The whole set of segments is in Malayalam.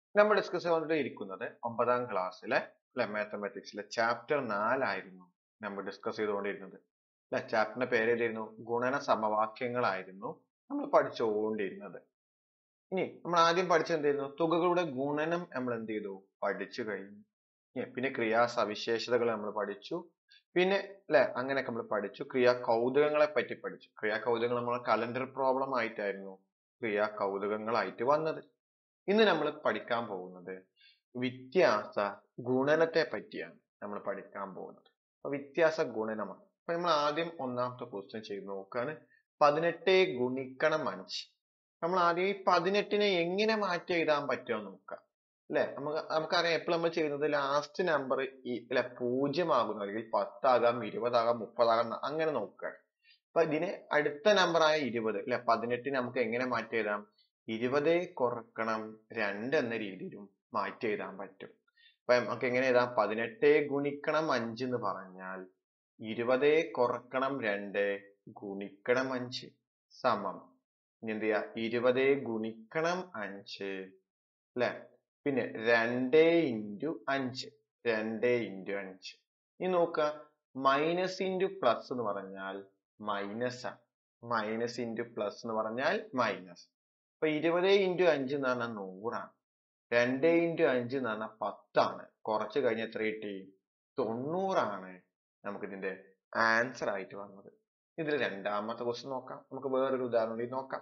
നമ്മൾ ഡിസ്കസ് ചെയ്തുകൊണ്ടിരിക്കുന്നത് 9ാം ക്ലാസ്സിലെ മാത്തമാറ്റിക്സിലെ ചാപ്റ്റർ 4 ആയിരുന്നു നമ്മൾ ഡിസ്കസ് ചെയ്തുകൊണ്ടിരുന്നത്. ചാപ്റ്ററിന്റെ പേര് ഏതായിരുന്നു? ഗുണന സമവാക്യങ്ങളായിരുന്നു നമ്മൾ പഠിച്ചുകൊണ്ടിരുന്നത്. ഇനി നമ്മൾ ആദ്യം പഠിച്ചത് എന്തായിരുന്നു? തുകകളുടെ ഗുണനം നമ്മൾ എന്ത് ചെയ്തു? പഠിച്ചു കഴിഞ്ഞു. പിന്നെ ക്രിയാ സവിശേഷതകൾ നമ്മൾ പഠിച്ചു. പിന്നെ അങ്ങനെയൊക്കെ നമ്മൾ പഠിച്ചു. ക്രിയാ കൗതുകങ്ങളെ പറ്റി പഠിച്ചു. ക്രിയാ കൗതുകങ്ങൾ നമ്മൾ കലണ്ടർ പ്രോബ്ലം ആയിട്ടായിരുന്നു ക്രിയാ കൗതുകങ്ങളായിട്ട് വന്നത്. ഇന്ന് നമ്മൾ പഠിക്കാൻ പോകുന്നത് വ്യത്യാസ ഗുണനത്തെ പറ്റിയാണ് നമ്മൾ പഠിക്കാൻ പോകുന്നത്. അപ്പൊ വ്യത്യാസ ഗുണനമാണ്. അപ്പൊ നമ്മൾ ആദ്യം ഒന്നാമത്തെ ക്വസ്റ്റ്യൻ ചെയ്ത് നോക്കുകയാണ്. 18 ഗുണിക്കണം 5. നമ്മൾ ആദ്യം ഈ 18നെ എങ്ങനെ മാറ്റി എഴുതാൻ പറ്റുമോ നോക്കാം. നമുക്കറിയാം എപ്പോഴും നമ്മൾ ചെയ്യുന്നത് ലാസ്റ്റ് നമ്പർ ഈ 0 ആകുന്നു, അല്ലെങ്കിൽ 10 ആകാം, 20 ആകാം, 30 ആകാം, അങ്ങനെ നോക്കുകയാണ്. അപ്പൊ ഇതിന് അടുത്ത നമ്പർ ആയ 20 18 നമുക്ക് എങ്ങനെ മാറ്റി എഴുതാം? 20 കുറക്കണം 2 എന്ന രീതിയിലും മാറ്റി എഴുതാൻ പറ്റും. അപ്പൊ നമുക്ക് എങ്ങനെ എഴുതാം? 18 ഗുണിക്കണം 5 എന്ന് പറഞ്ഞാൽ 20 കുറക്കണം 2 ഗുണിക്കണം 5 സമം ഇനി എന്ത് ചെയ്യാ? 20 ഗുണിക്കണം 5 പിന്നെ 2 ഇൻറ്റു 5. 2 ഇൻറ്റു 5. ഇനി നോക്കുക, മൈനസ് ഇൻറ്റു പ്ലസ് എന്ന് പറഞ്ഞാൽ മൈനസ് ആണ്. മൈനസ് ഇൻറ്റു പ്ലസ് എന്ന് പറഞ്ഞാൽ മൈനസ്. അപ്പൊ 20 ഇൻറ്റു 5 എന്ന് പറഞ്ഞാൽ 100 ആണ്. 2 ഇൻറ്റു 5 എന്ന് പറഞ്ഞാൽ 10 ആണ്. കുറച്ച് കഴിഞ്ഞ് എത്ര കിട്ടി? 90 ആണ് നമുക്ക് ഇതിന്റെ ആൻസർ ആയിട്ട് വന്നത്. ഇതിൽ രണ്ടാമത്തെ ക്വസ്റ്റ്യൻ നോക്കാം. നമുക്ക് വേറൊരു ഉദാഹരണം കൂടി നോക്കാം.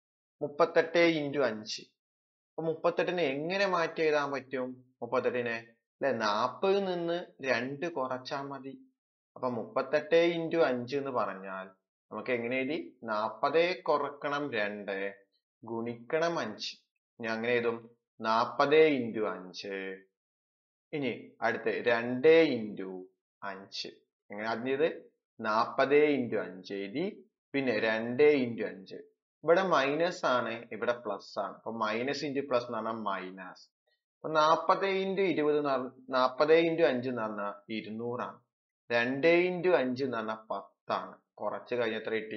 38 ഇൻറ്റു 5. അപ്പൊ 38നെ എങ്ങനെ മാറ്റി എഴുതാൻ പറ്റും? 38നെ 40 നിന്ന് 2 കുറച്ചാൽ മതി. അപ്പൊ 38 ഇൻറ്റു 5 എന്ന് പറഞ്ഞാൽ നമുക്ക് എങ്ങനെ എഴുതി? 40 കുറക്കണം 2 ഗുണിക്കണം 5. ഇനി അങ്ങനെ എഴുതും 40 ഇൻറ്റു 5. ഇനി അടുത്ത് 2 ഇൻറ്റു 5. എങ്ങനെ ആദ്യം ചെയ്ത്? 40 ഇൻറ്റു 5 എഴുതി, പിന്നെ 2 ഇൻറ്റു 5. ഇവിടെ മൈനസ് ആണ്, ഇവിടെ പ്ലസ് ആണ്. അപ്പൊ മൈനസ് ഇൻറ്റു പ്ലസ് എന്ന് പറഞ്ഞാൽ മൈനസ്. അപ്പൊ 40 ഇൻറ്റു 20 40 ഇൻറ്റു 5 എന്ന് പറഞ്ഞാൽ 200 ആണ്. 2 ഇൻറ്റു 5 എന്ന് പറഞ്ഞാൽ 10 ആണ്. കുറച്ച് കഴിഞ്ഞ് എത്ര കിട്ടി?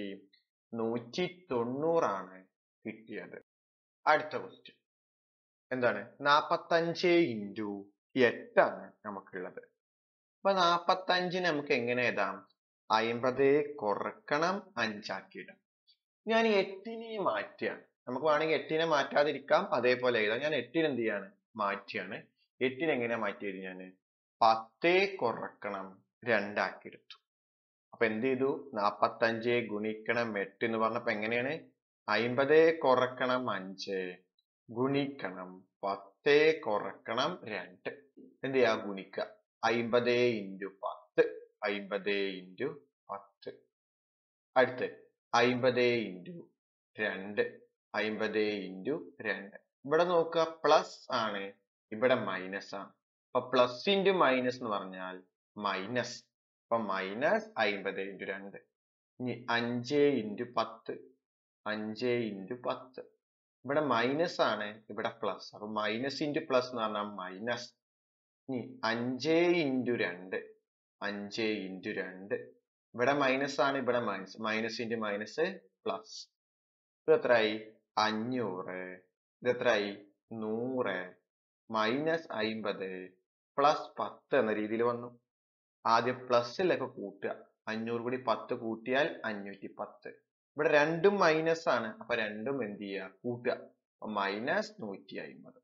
190 ആണ് കിട്ടിയത്. അടുത്ത ക്വസ്റ്റ്യൻ എന്താണ്? 45 ഇൻറ്റു 8 ആണ് നമുക്കുള്ളത്. അപ്പൊ 45 നമുക്ക് എങ്ങനെ എഴുതാം? 50 കുറക്കണം 5 ആക്കിയിടാം. ഞാൻ 8നെ മാറ്റിയാണ്. നമുക്ക് വേണമെങ്കിൽ 8നെ മാറ്റാതിരിക്കാം, അതേപോലെ എഴുതാം. ഞാൻ 8നെ എന്ത് ചെയ്യാണ്? മാറ്റിയാണ്. 8നെ എങ്ങനെയാ മാറ്റിയത്? ഞാൻ 10 കുറക്കണം 2 ആക്കി എടുത്തു. അപ്പൊ എന്ത് ചെയ്തു? 45 ഗുണിക്കണം 8 എന്ന് പറഞ്ഞപ്പോ എങ്ങനെയാണ്? 50 കുറക്കണം 5 ഗുണിക്കണം 10 കുറക്കണം 2. എന്ത് ചെയ്യാ? ഗുണിക്കുക. 50 ഇൻറ്റു 10. 50 ഇൻറ്റു 10. അടുത്ത് 50 ഇൻറ്റു 2. 50 ഇൻറ്റു 2. ഇവിടെ നോക്കുക, പ്ലസ് ആണ്, ഇവിടെ മൈനസ് ആണ്. അപ്പൊ പ്ലസ് ഇൻറ്റു മൈനസ് എന്ന് പറഞ്ഞാൽ മൈനസ്. അപ്പൊ മൈനസ് 50 ഇൻറ്റു 2. ഇനി 5 ഇൻറ്റു 10. 5 ഇൻറ്റു 10. ഇവിടെ മൈനസ് ആണ്, ഇവിടെ പ്ലസ്. അപ്പൊ മൈനസ് ഇൻറ്റു പ്ലസ് എന്ന് പറഞ്ഞാൽ മൈനസ്. ഇനി 5 ഇൻറ്റു 2. 5 ഇൻറ്റു 2. ഇവിടെ മൈനസ് ആണ്, ഇവിടെ minus. Minus into minus plus. ഇത് എത്രയായി? 500. ഇത് എത്രയായി? 100. മൈനസ് 50 പ്ലസ് 10 എന്ന രീതിയിൽ വന്നു. ആദ്യം പ്ലസ്സിലൊക്കെ കൂട്ടുക. 500 കൂടി 10 കൂട്ടിയാൽ 510. ഇവിടെ രണ്ടും മൈനസ് ആണ്, അപ്പൊ രണ്ടും എന്ത് ചെയ്യുക? കൂട്ടുക. മൈനസ് 150.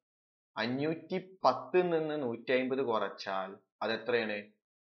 510 നിന്ന് 150 കുറച്ചാൽ അത് എത്രയാണ്?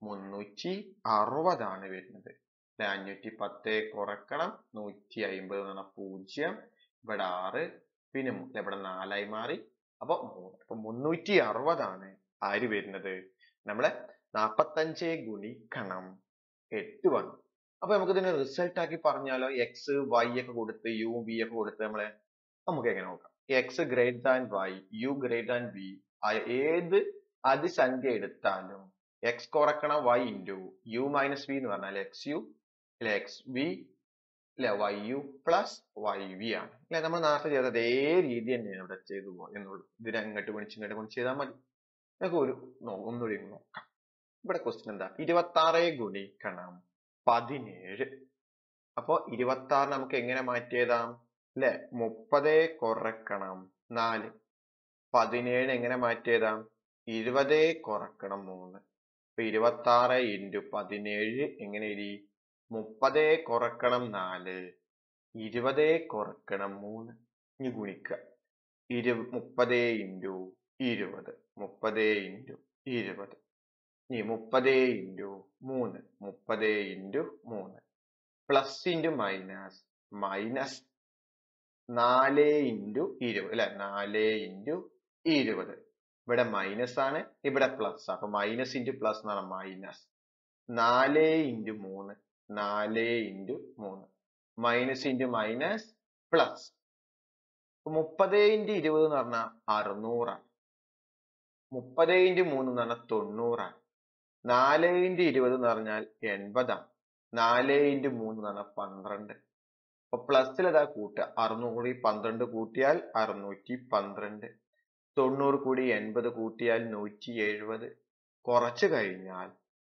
360 ആണ് വരുന്നത്. 510 കുറക്കണം 150 എന്ന് പറഞ്ഞാൽ 0. ഇവിടെ 6, പിന്നെ ഇവിടെ 4 ആയി മാറി. അപ്പൊ 3. അപ്പൊ 360 ആണ് ആര് വരുന്നത്? നമ്മളെ 45 ഗുണിക്കണം 8 വന്നു. അപ്പൊ നമുക്ക് ഇതിനെ റിസൾട്ട് ആക്കി പറഞ്ഞാലോ? എക്സ് വൈ ഒക്കെ കൊടുത്ത് യു വി ഒക്കെ കൊടുത്ത് നമുക്ക് എങ്ങനെ നോക്കാം? X greater than y, u greater than v ആയ ഏത് അതിസംഖ്യ എടുത്താലും എക്സ് കുറക്കണം y into u minus v എന്ന് പറഞ്ഞാൽ x u x v y u plus y v ആണ്. നമ്മൾ നേരത്തെ ചെയ്ത അതേ രീതി തന്നെയാണ് ഇവിടെ ചെയ്തു എന്നുള്ളൂ. ഇതിനെ അങ്ങോട്ട് ഗുണിച്ച് ഇങ്ങോട്ട് ഗുണിച്ച് ചെയ്താൽ മതി. നമുക്ക് ഒന്നുകൂടി നോക്കാം. ഇവിടെ ക്വസ്റ്റ്യൻ എന്താ? 26 ഗുണിക്കണം 17. അപ്പൊ 26 നമുക്ക് എങ്ങനെ മാറ്റി എഴുതാം? 30 കുറക്കണം 4. 17 എങ്ങനെ മാറ്റി എഴുതാം? 20 കുറക്കണം 3. അപ്പൊ 26 into 17 എങ്ങനെ എഴുതി? 30 കുറക്കണം 4, 20 കുറക്കണം 3. ഇനി ഗുണിക്കുക. 30 into 20, 30 into 20. ഇനി 30 into 3, 30 into 3. Plus into minus, minus 4 into 20 അല്ലെ, 4 into 20. ഇവിടെ മൈനസ് ആണ്, ഇവിടെ പ്ലസ്. അപ്പൊ മൈനസ് ഇൻറ്റു പ്ലസ് എന്ന് പറഞ്ഞാൽ minus 4 into 3, 4 into 3. Minus into minus plus. 30 into 20 എന്ന് പറഞ്ഞാൽ 600 ആണ്. 30 into 3 എന്ന് പറഞ്ഞാൽ 90 ആണ്. 4 into 20 എന്ന് പറഞ്ഞാൽ 80 ആണ്. 4 into 3 എന്ന് പറഞ്ഞാൽ 12. അപ്പൊ പ്ലസിൽ ഇതാ കൂട്ടുക. 600 കൂടി 12 കൂട്ടിയാൽ 612. 90 കൂടി 80 കൂട്ടിയാൽ 170. കുറച്ചു കഴിഞ്ഞാൽ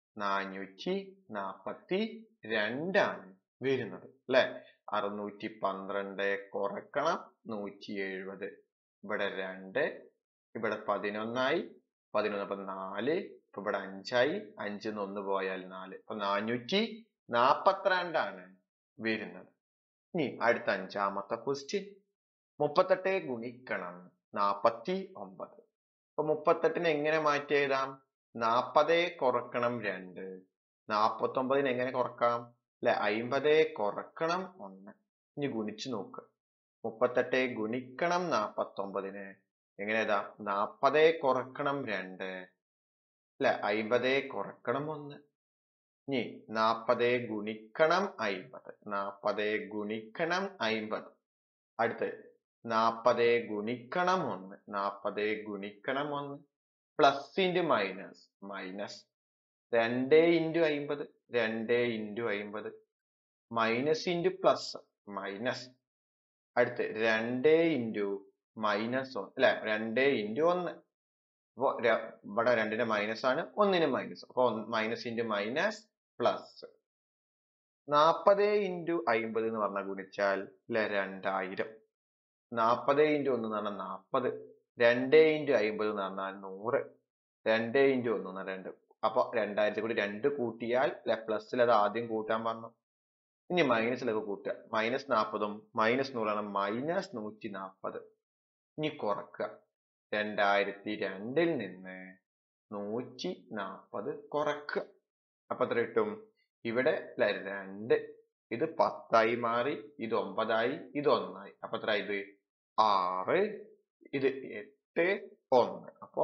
442 ആണ് വരുന്നത് അല്ലെ. 612 കുറക്കണം 170. ഇവിടെ 2, ഇവിടെ 11 ആയി. 11 അപ്പൊ 4, ഇപ്പൊ ഇവിടെ 5 ആയി. 5 1 പോയാൽ 4. അപ്പൊ 442 ആണ് വരുന്നത്. ഇനി അടുത്ത 5ാമത്തെ ക്വസ്റ്റ്യൻ. 38 ഗുണിക്കണം 49. അപ്പൊ 38 എങ്ങനെ മാറ്റി എഴുതാം? 40 കുറക്കണം 2, 49 എങ്ങനെ കുറക്കാം അല്ലെ? 50 കുറക്കണം 1. ഇനി ഗുണിച്ചു നോക്കുക. 38 ഗുണിക്കണം 49 എങ്ങനെ എഴുതാം? 40 കുറക്കണം 2 അല്ലെ, 50 കുറക്കണം 1. ഇനി 40 ഗുണിക്കണം 50, 40 ഗുണിക്കണം 50. അടുത്ത് 40 ഗുണിക്കണം 1, 40 ഗുണിക്കണം 1. Plus into minus, minus 2 into 50, 2 into 50. Minus into plus, minus. അടുത്ത് 2 into മൈനസ് 1 അല്ലെ, 2 into 1. അപ്പൊ ഇവിടെ 2ന്റെ മൈനസ് ആണ്, 1ന് മൈനസ്. അപ്പൊ minus into minus plus. 40 into 50 എന്ന് പറഞ്ഞാൽ ഗുണിച്ചാൽ അല്ലെ 2000. 40 into 1 എന്ന് പറഞ്ഞാൽ 40. 2 into 50 എന്ന് പറഞ്ഞാൽ 100. 2 into 1 എന്ന് പറഞ്ഞാൽ 2. അപ്പൊ 2000 കൂടി 2 കൂട്ടിയാൽ പ്ലസിൽ അത് ആദ്യം കൂട്ടാൻ പറഞ്ഞു. ഇനി മൈനസിലൊക്കെ കൂട്ടുക. മൈനസ് 40ഉം മൈനസ് 100ആണ്, മൈനസ് 140. ഇനി കുറക്കുക. 2002ൽ നിന്ന് 140 കുറക്കുക. അപ്പൊ എത്ര കിട്ടും? ഇവിടെ 2, ഇത് 10 മാറി, ഇത് 9 ആയി, ഇത് 1 ആയി. അപ്പൊ എത്ര ഇത് 6, ഇത് 8, 1. അപ്പൊ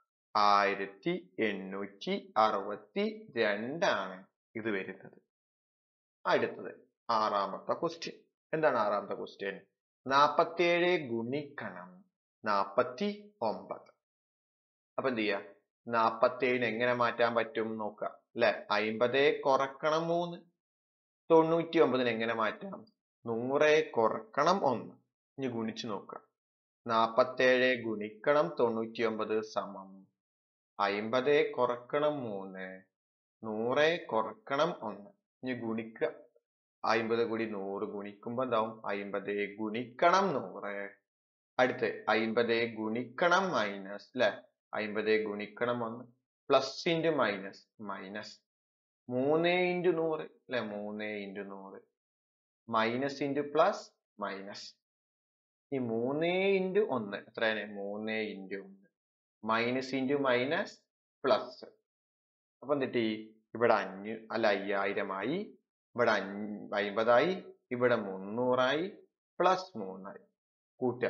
1862 ആണ് ഇത് വരുന്നത്. അടുത്തത് 6ാമത്തെ ക്വസ്റ്റ്യൻ. എന്താണ് 6ാമത്തെ ക്വസ്റ്റ്യൻ? 47 ഗുണിക്കണം 49. അപ്പൊ എന്ത് ചെയ്യാ? 47 എങ്ങനെ മാറ്റാൻ പറ്റും നോക്കുക അല്ലെ. 50 കുറക്കണം 3. 99 എങ്ങനെ മാറ്റാം? 100 കുറക്കണം 1. ഇനി ഗുണിച്ചു നോക്കുക. 47 ഗുണിക്കണം 99 സമം 50 കുറക്കണം 3, 100 കുറക്കണം 1. ഇനി ഗുണിക്കുക. 50 കൂടി 100 ഗുണിക്കുമ്പോ എന്താവും? 50 ഗുണിക്കണം 100. അടുത്ത് 50 ഗുണിക്കണം മൈനസ് അല്ലെ, 50 ഗുണിക്കണം 1. Plus into minus, minus 3 into 100 അല്ലെ, 3 into 100. Minus into plus, minus. ഈ 3 into 1 എത്രയാണ്? 3 into 1. Minus into minus plus. അപ്പൊ എന്നിട്ട് ഇവിടെ 5 അല്ല 5000 ആയി, ഇവിടെ 50 ആയി, ഇവിടെ 300 ആയി, പ്ലസ് 3 ആയി. കൂട്ടുക.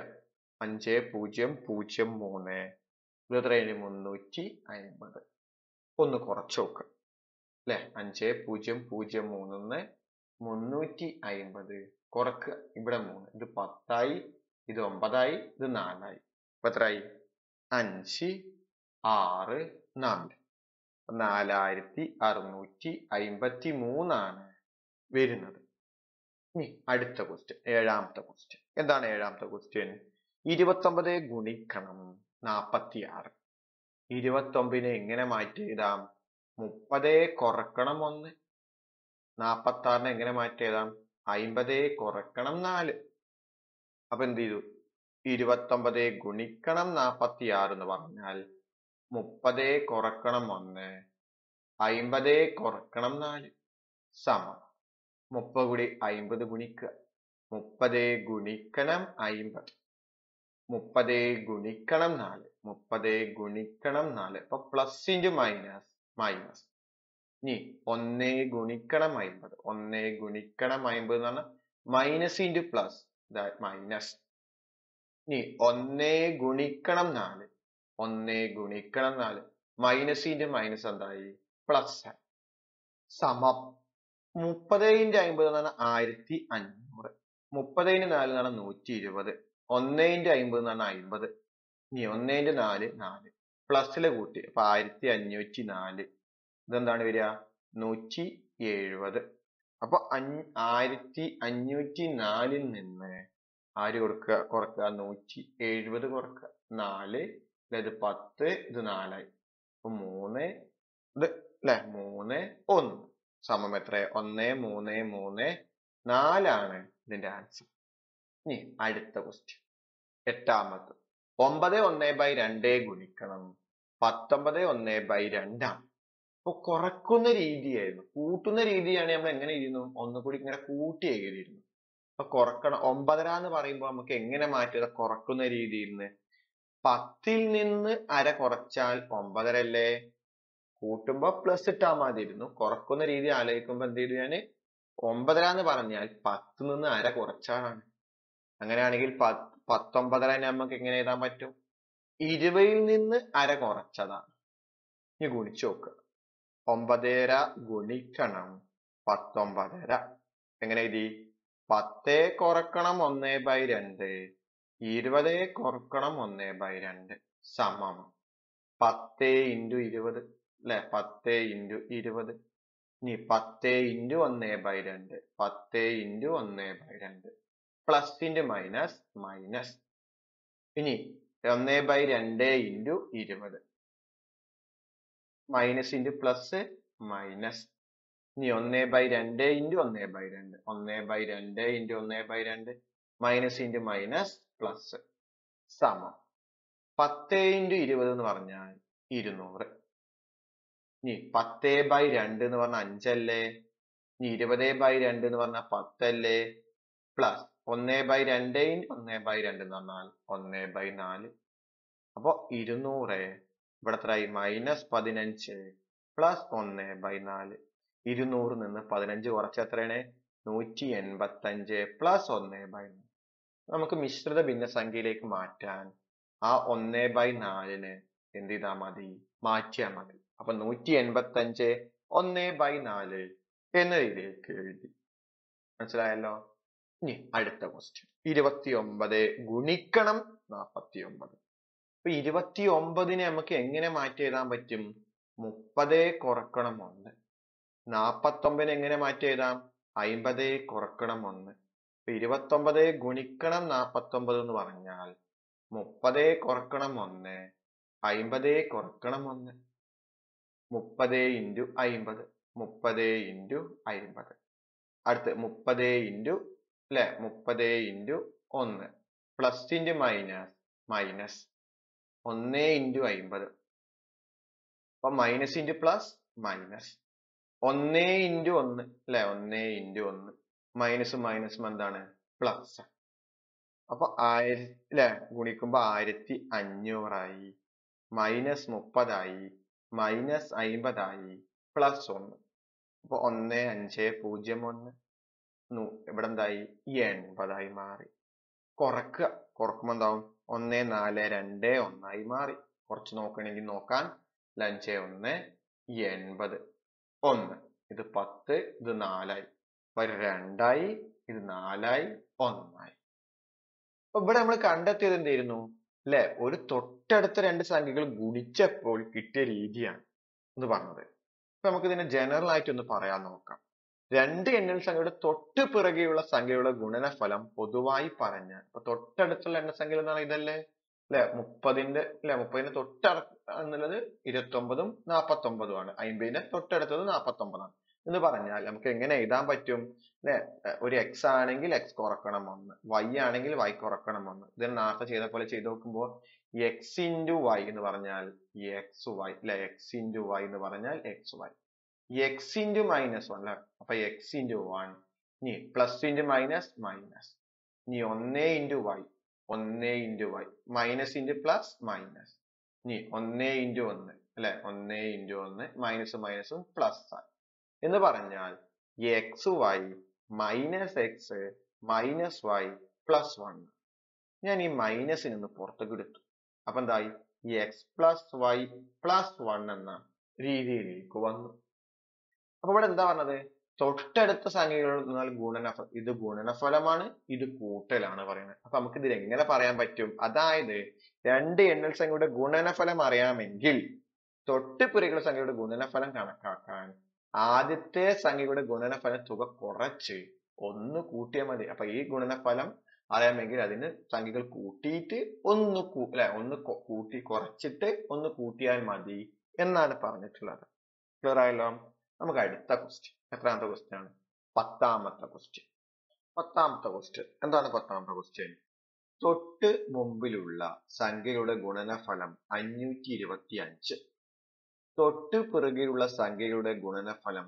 5003. ഇത് എത്രയാണ്? 350. ഒന്ന് കുറച്ച് നോക്കുക അല്ലെ. 5003 350 കുറക്കുക. ഇവിടെ 3, ഇത് 10 ആയി, ഇത് 9 ആയി, ഇത് 4 ആയി. അപ്പൊ എത്രയായി? 5, 6, 4. 4653 ആണ് വരുന്നത്. ഇനി അടുത്ത ക്വസ്റ്റ്യൻ, 7ാമത്തെ ക്വസ്റ്റ്യൻ. എന്താണ് 7ാമത്തെ ക്വസ്റ്റ്യൻ? 29 ഗുണിക്കണം 46. 29 എങ്ങനെ മാറ്റി എഴുതാം? 30 കുറക്കണം 1. 46 എങ്ങനെ മാറ്റി എഴുതാം? 50 കുറക്കണം 4. അപ്പൊ എന്ത് ചെയ്തു? 29 ഗുണിക്കണം 46 എന്ന് പറഞ്ഞാൽ 30 കുറക്കണം 1, 50 കുറക്കണം 4 സമം 30 കൂടി 50 ഗുണിക്കുക. 30 ഗുണിക്കണം 50, 30 ഗുണിക്കണം 4, 30 ഗുണിക്കണം 4. അപ്പൊ പ്ലസ് ഇൻറ്റു മൈനസ് മൈനസ്. ഇനി 1 ഗുണിക്കണം 50, 1 ഗുണിക്കണം 50 എന്ന് പറഞ്ഞാൽ മൈനസ് ഇൻറ്റു പ്ലസ് മൈനസ്. ഇനി 1 ഗുണിക്കണം 4, 1 ഗുണിക്കണം 4 മൈനസ് ഇൻറ്റു മൈനസ് എന്തായി പ്ലസ് സമം 30 ഇൻറ്റു 50 എന്ന് പറഞ്ഞാൽ 1500, 30 ഇൻറ്റു 4 എന്ന് പറഞ്ഞാൽ 120, 1 ഇൻറ്റു 50 എന്ന് പറഞ്ഞാൽ 50. ഇനി 1 ഇൻറ്റു 4 4 പ്ലസിലെ കൂട്ടി അപ്പൊ 1504. ഇതെന്താണ് വരിക 170. അപ്പൊ 1504 നിന്ന് ആര് കുറക്കുക 170 കുറക്കുക. 4 ഇത് 10, ഇത് 4 ആയി. അപ്പൊ 3 ഇത് അല്ലെ 3 1 സമം എത്ര 1 3 3 4 ഇതിന്റെ ആൻസർ. ഇനി അടുത്ത ക്വസ്റ്റ്യൻ, എട്ടാമത്. 9 1/2 ഗുണിക്കണം 19 1/2 ആണ്. അപ്പൊ കുറക്കുന്ന രീതിയായിരുന്നു. കൂട്ടുന്ന രീതിയാണ് നമ്മൾ എങ്ങനെ ഇരുന്നു ഒന്നുകൂടി ഇങ്ങനെ കൂട്ടി എഴുതിയിരുന്നു. അപ്പൊ കുറക്കണം 9.5 എന്ന് പറയുമ്പോൾ നമുക്ക് എങ്ങനെ മാറ്റുക കുറക്കുന്ന രീതിയിൽ നിന്ന്? 10ൽ നിന്ന് അര കുറച്ചാൽ 9.5 അല്ലേ? കൂട്ടുമ്പോ പ്ലസ് ഇട്ടാൽ മതിയിരുന്നു. കുറക്കുന്ന രീതി ആലോചിക്കുമ്പോ എന്ത് ചെയ്തു ഞാന് 9.5 എന്ന് പറഞ്ഞാൽ 10 നിന്ന് അര കുറച്ചാലാണ്. അങ്ങനെയാണെങ്കിൽ 19.5 നമുക്ക് എങ്ങനെ എഴുതാൻ പറ്റും? 20ൽ നിന്ന് അര കുറച്ചതാണ്. ഇനി ഗുണിച്ചു നോക്കുക. 9.5 ഗുണിക്കണം 19.5 എങ്ങനെ എഴുതി? 10 കുറക്കണം 1/2, 20 കുറക്കണം 1/2 സമം 10 ഇൻറ്റു 20 അല്ലെ 10 ഇൻറ്റു 20. ഇനി 10 into 1/2, 10 into 1/2 plus into minus minus. ഇനി 1/2 into 20 minus into plus minus. ഇനി 1/2 into 1/2, 1/2 into 1/2 minus into minus plus സമം 10 ഇൻറ്റു 20 എന്ന് പറഞ്ഞാൽ 200. ഇനി 10/2 എന്ന് പറഞ്ഞാൽ 5 അല്ലേ? ഇനി 20/2 എന്ന് പറഞ്ഞാൽ 10 അല്ലേ? പ്ലസ് 1/2 ഇൻറ്റു 1/2 എന്ന് പറഞ്ഞാൽ 1/4. അപ്പൊ 200 ഇവിടെ എത്രയായി? -15 പ്ലസ് 1/4. 200 നിന്ന് 15 കുറച്ച് എത്രയാണ്? 185 പ്ലസ് 1/4. നമുക്ക് മിശ്രിത ഭിന്നസംഖ്യയിലേക്ക് മാറ്റാൻ ആ 1/4 എന്ത് ചെയ്താൽ മതി? മാറ്റിയാൽ മതി. അപ്പൊ 185 1/4 എന്ന രീതിയിലേക്ക് എഴുതി. മനസ്സിലായല്ലോ? ഇനി അടുത്ത ക്വസ്റ്റ്യൻ, 29 ഗുണിക്കണം 49. അപ്പൊ 29നെ നമുക്ക് എങ്ങനെ മാറ്റി എഴുതാൻ പറ്റും? 30 കുറക്കണം 1. 49 എങ്ങനെ മാറ്റി എഴുതാം? 50 കുറക്കണം 1. 29 ഗുണിക്കണം 49 എന്ന് പറഞ്ഞാൽ 30 കുറക്കണം 1, 50 കുറക്കണം 1. 30 ഇൻറ്റു 50, 30 ഇൻറ്റു 50. അടുത്ത് 30 ഇൻറ്റു അല്ലെ 30 into 1 plus into minus minus 1 into 50. അപ്പൊ minus into plus minus 1 into 1 അല്ലെ 1 ഇൻറ്റു 1 മൈനസ് മൈനസും എന്താണ്? പ്ലസ്. അപ്പൊ 1000 അല്ലെ ഗുണിക്കുമ്പോ 1500 ആയി, മൈനസ് 30 ആയി, മൈനസ് 50 ആയി, പ്ലസ് 1. അപ്പൊ 1501 ഇവിടെ എന്തായി? 80 ആയി മാറി. കുറക്കുക. കുറക്കുമ്പോ എന്താവും? 1421 ആയി മാറി. കുറച്ച് നോക്കണമെങ്കിൽ നോക്കാൻ. 5 1 80 1 ഇത് 10, ഇത് 4 ആയി, 2 ആയി, ഇത് 4 ആയി, 1 ആയി. അപ്പൊ ഇവിടെ നമ്മൾ കണ്ടെത്തിയത് എന്തായിരുന്നു? അല്ലെ ഒരു തൊട്ടടുത്ത രണ്ട് സംഖ്യകൾ ഗുണിച്ചപ്പോൾ കിട്ടിയ രീതിയാണ് എന്ന് പറഞ്ഞത്. അപ്പൊ നമുക്ക് ഇതിനെ ജനറൽ ആയിട്ട് ഒന്ന് പറയാൻ നോക്കാം. രണ്ട് എണ്ണൽ സംഖ്യയുടെ തൊട്ട് പിറകെയുള്ള സംഖ്യയുടെ ഗുണനഫലം പൊതുവായി പറഞ്ഞാൽ, അപ്പൊ തൊട്ടടുത്തുള്ള എണ്ണസംഖ്യകൾ എന്ന് പറഞ്ഞാൽ ഇതല്ലേ അല്ലെ 30ന്റെ തൊട്ടടുത്ത് എന്നുള്ളത് 29ഉം 49ഉം ആണ്. 50ന്റെ തൊട്ടടുത്തത് 49 ആണ്. എന്ന് പറഞ്ഞാൽ നമുക്ക് എങ്ങനെ എഴുതാൻ പറ്റും അല്ലെ? ഒരു എക്സ് ആണെങ്കിൽ എക്സ് കുറക്കണം 1, വൈ ആണെങ്കിൽ വൈ കുറക്കണം 1. ഇതിന് നേരത്തെ ചെയ്ത പോലെ ചെയ്ത് നോക്കുമ്പോൾ എക്സ് ഇൻറ്റു വൈ എന്ന് പറഞ്ഞാൽ എക്സ് വൈ അല്ലെ? എക്സ് ഇൻറ്റു വൈ എന്ന് പറഞ്ഞാൽ എക്സ് വൈ. എക്സ് ഇൻറ്റു -1 അല്ലെ? അപ്പൊ എക്സ് ഇൻറ്റു 1, ഇനി പ്ലസ് ഇൻറ്റു മൈനസ് മൈനസ്, ഇനി 1 into y, 1 into y, minus into plus minus, ഇനി 1 ഇൻറ്റു 1 അല്ലെ? 1 ഇൻറ്റു 1, മൈനസ് മൈനസും പ്ലസ് ആണ് എന്ന് പറഞ്ഞാൽ x y minus x minus y plus 1. ഞാൻ ഈ മൈനസിൽ നിന്ന് പുറത്തേക്ക് എടുത്തു. അപ്പൊ എന്തായി? എക്സ് പ്ലസ് വൈ പ്ലസ് 1 എന്ന രീതിയിലേക്ക് വന്നു. അപ്പൊ ഇവിടെ എന്താ പറഞ്ഞത്? തൊട്ടടുത്ത സംഖ്യകൾ എന്നാൽ ഗുണനഫലം. ഇത് ഗുണനഫലമാണ്, ഇത് കൂട്ടലാണ് പറയുന്നത്. അപ്പൊ നമുക്ക് ഇതിൽ എങ്ങനെ പറയാൻ പറ്റും? അതായത് രണ്ട് എണ്ണൽ സംഖ്യയുടെ ഗുണനഫലം അറിയാമെങ്കിൽ തൊട്ട് പിറകുള്ള സംഖ്യയുടെ ഗുണനഫലം കണക്കാക്കാൻ ആദ്യത്തെ സംഖ്യയുടെ ഗുണനഫലം തുക കുറച്ച് 1 കൂട്ടിയാൽ മതി. അപ്പൊ ഈ ഗുണനഫലം അറിയാമെങ്കിൽ അതിന് സംഖ്യകൾ കൂട്ടിയിട്ട് ഒന്ന് കൂട്ടി കുറച്ചിട്ട് 1 കൂട്ടിയാൽ മതി എന്നാണ് പറഞ്ഞിട്ടുള്ളത്. ക്ലിയർ ആയല്ലോ? നമുക്ക് അടുത്ത ക്വസ്റ്റ്യൻ. എത്രാമത്തെ ക്വസ്റ്റ്യൻ ആണ്? 10ാമത്തെ ക്വസ്റ്റ്യൻ. 10ാമത്തെ ക്വസ്റ്റ്യൻ എന്താണ്? 10ാമത്തെ ക്വസ്റ്റ്യൻ തൊട്ട് മുമ്പിലുള്ള സംഖ്യയുടെ ഗുണനഫലം 525, തൊട്ട് പിറകിലുള്ള സംഖ്യയുടെ ഗുണനഫലം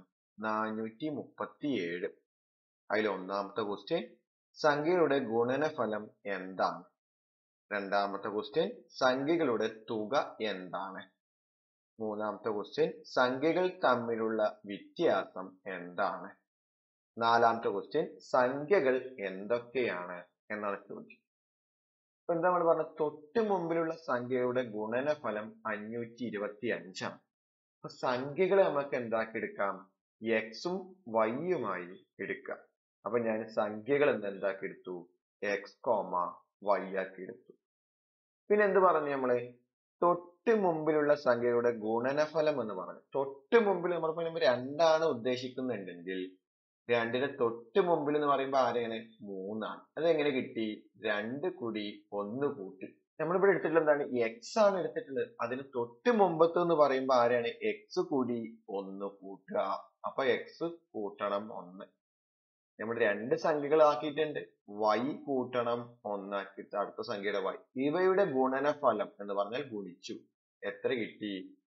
437. അതിൽ ഒന്നാമത്തെ ക്വസ്റ്റ്യൻ സംഖ്യയുടെ ഗുണനഫലം എന്താണ്? രണ്ടാമത്തെ ക്വസ്റ്റ്യൻ സംഖ്യകളുടെ തുക എന്താണ്? മൂന്നാമത്തെ ക്വസ്റ്റ്യൻ സംഖ്യകൾ തമ്മിലുള്ള വ്യത്യാസം എന്താണ്? നാലാമത്തെ ക്വസ്റ്റ്യൻ സംഖ്യകൾ എന്തൊക്കെയാണ് എന്നാണ് ചോദ്യം. അപ്പൊ എന്താ നമ്മൾ പറഞ്ഞത്? തൊട്ട് മുമ്പിലുള്ള സംഖ്യയുടെ ഗുണനഫലം 525 ആണ്. അപ്പൊ സംഖ്യകളെ നമുക്ക് എന്താക്കി എടുക്കാം? എക്സും വൈയുമായി എടുക്കാം. അപ്പൊ ഞാൻ സംഖ്യകൾ എന്താക്കി എടുത്തു? എക്സ് വൈ ആക്കി എടുത്തു. പിന്നെ എന്ത് പറഞ്ഞു നമ്മള്? തൊട്ട് മുമ്പിലുള്ള സംഖ്യയുടെ ഗുണനഫലം എന്ന് പറഞ്ഞു. തൊട്ട് മുമ്പിൽ നമ്മൾ 2 ഉദ്ദേശിക്കുന്നുണ്ടെങ്കിൽ 2ന്റെ തൊട്ട് മുമ്പിൽ എന്ന് പറയുമ്പോൾ ആരെയാണ്? 3 ആണ്. അതെങ്ങനെ കിട്ടി? 2 കൂടി 1 കൂട്ടി. നമ്മളിവിടെ എടുത്തിട്ടുള്ളത് എന്താണ്? എക്സ് ആണ് എടുത്തിട്ടുള്ളത്. അതിന് തൊട്ട് മുമ്പത്ത് എന്ന് പറയുമ്പോൾ ആരെയാണ്? എക്സ് കൂടി 1 കൂട്ടുക. അപ്പൊ എക്സ് കൂട്ടണം 1. നമ്മൾ 2 സംഖ്യകൾ ആക്കിയിട്ടുണ്ട്. വൈ കൂട്ടണം 1 ആക്കിയിട്ട് അടുത്ത സംഖ്യയുടെ വൈ. ഇവയുടെ ഗുണനഫലം എന്ന് പറഞ്ഞാൽ ഗുണിച്ചു. എത്ര കിട്ടി?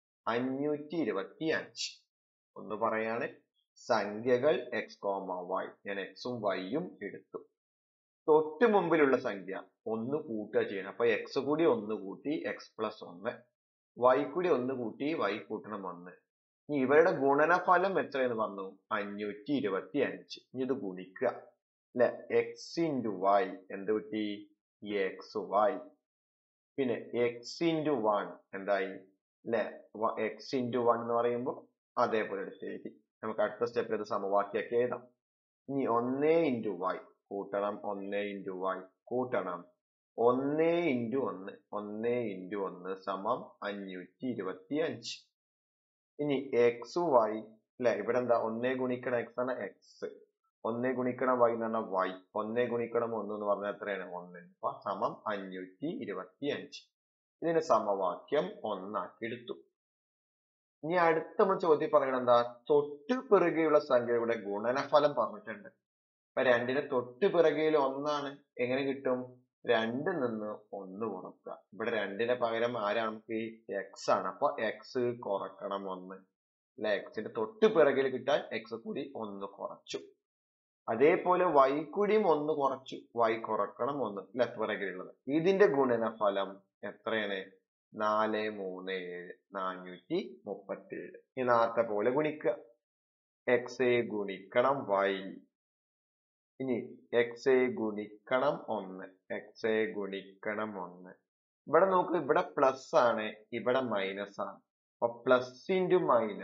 525. ഒന്ന് പറയാണ്, സംഖ്യകൾ എക്സ് വൈ. ഞാൻ എക്സും വൈയും എടുത്തു. തൊട്ട് മുമ്പിലുള്ള സംഖ്യ 1 കൂട്ടുക ചെയ്യണം. അപ്പൊ എക്സ് കൂടി 1 കൂട്ടി എക്സ് പ്ലസ് 1, വൈ കൂടി 1 കൂട്ടി വൈ കൂട്ടണം 1. ഇനി ഇവരുടെ ഗുണനഫലം എത്രയെന്ന് പറഞ്ഞു? 525. ഇനി ഇത് ഗുണിക്കുക അല്ലെ? എക്സ് ഇൻറ്റു വൈ എന്ത് കിട്ടി? X y. പിന്നെ എക്സ് ഇൻറ്റു 1 എന്തായി അല്ലെ? എക്സ് ഇൻറ്റു 1 എന്ന് പറയുമ്പോൾ അതേപോലെ എടുത്ത് എഴുതി. നമുക്ക് അടുത്ത സ്റ്റെപ്പിൽ ഇത് സമവാക്യാക്കി എഴുതാം. ഇനി 1 ഇൻറ്റു വൈ കൂട്ടണം 1 ഇൻറ്റു വൈ കൂട്ടണം 1 ഇൻറ്റു 1, 1 ഇൻറ്റു 1 സമം 525. ഇനി എക്സ് വൈ അല്ലെ? ഇവിടെ എന്താ? 1 ഗുണിക്കണം എക്സ് ആണ് എക്സ്, 1 ഗുണിക്കണം വൈ എന്ന് പറഞ്ഞാൽ വൈ, 1 ഗുണിക്കണം 1 എന്ന് പറഞ്ഞാൽ എത്രയാണ്? 1. അപ്പൊ സമം 525. ഇതിന്റെ സമവാക്യം 1 ആക്കി എടുത്തു. ഇനി അടുത്ത നമ്മൾ ചോദ്യം പറയണത് എന്താ? തൊട്ട് പിറകെയുള്ള സംഖ്യയുടെ ഗുണനഫലം പറഞ്ഞിട്ടുണ്ട്. അപ്പൊ 2ന്റെ തൊട്ട് പിറകെയിൽ 1 ആണ്. എങ്ങനെ കിട്ടും? 2 നിന്ന് 1 കുറക്കുക. ഇവിടെ 2ന്റെ പകരം ആരാണ്? നമുക്ക് എക്സ് ആണ്. അപ്പൊ എക്സ് കുറക്കണം 1 അല്ലെ? എക്സിന്റെ തൊട്ട് പിറകിൽ കിട്ടാൻ എക്സ് കൂടി 1 കുറച്ചു. അതേപോലെ വൈ കൂടിയും 1 കുറച്ചു, വൈ കുറക്കണം 1 അല്ലെ? പിറകിലുള്ളത്. ഇതിന്റെ ഗുണനഫലം എത്രയാണ്? 437, 437. ഈ നേരത്തെ പോലെ ഗുണിക്കുക. എക്സ് ഗുണിക്കണം വൈ, ഇനി എക്സ് ഗുണിക്കണം 1, എക്സ് ഗുണിക്കണം 1. ഇവിടെ നോക്ക്, ഇവിടെ പ്ലസ് ആണ്, ഇവിടെ മൈനസ് ആണ്. അപ്പൊ പ്ലസ് ഇൻറ്റു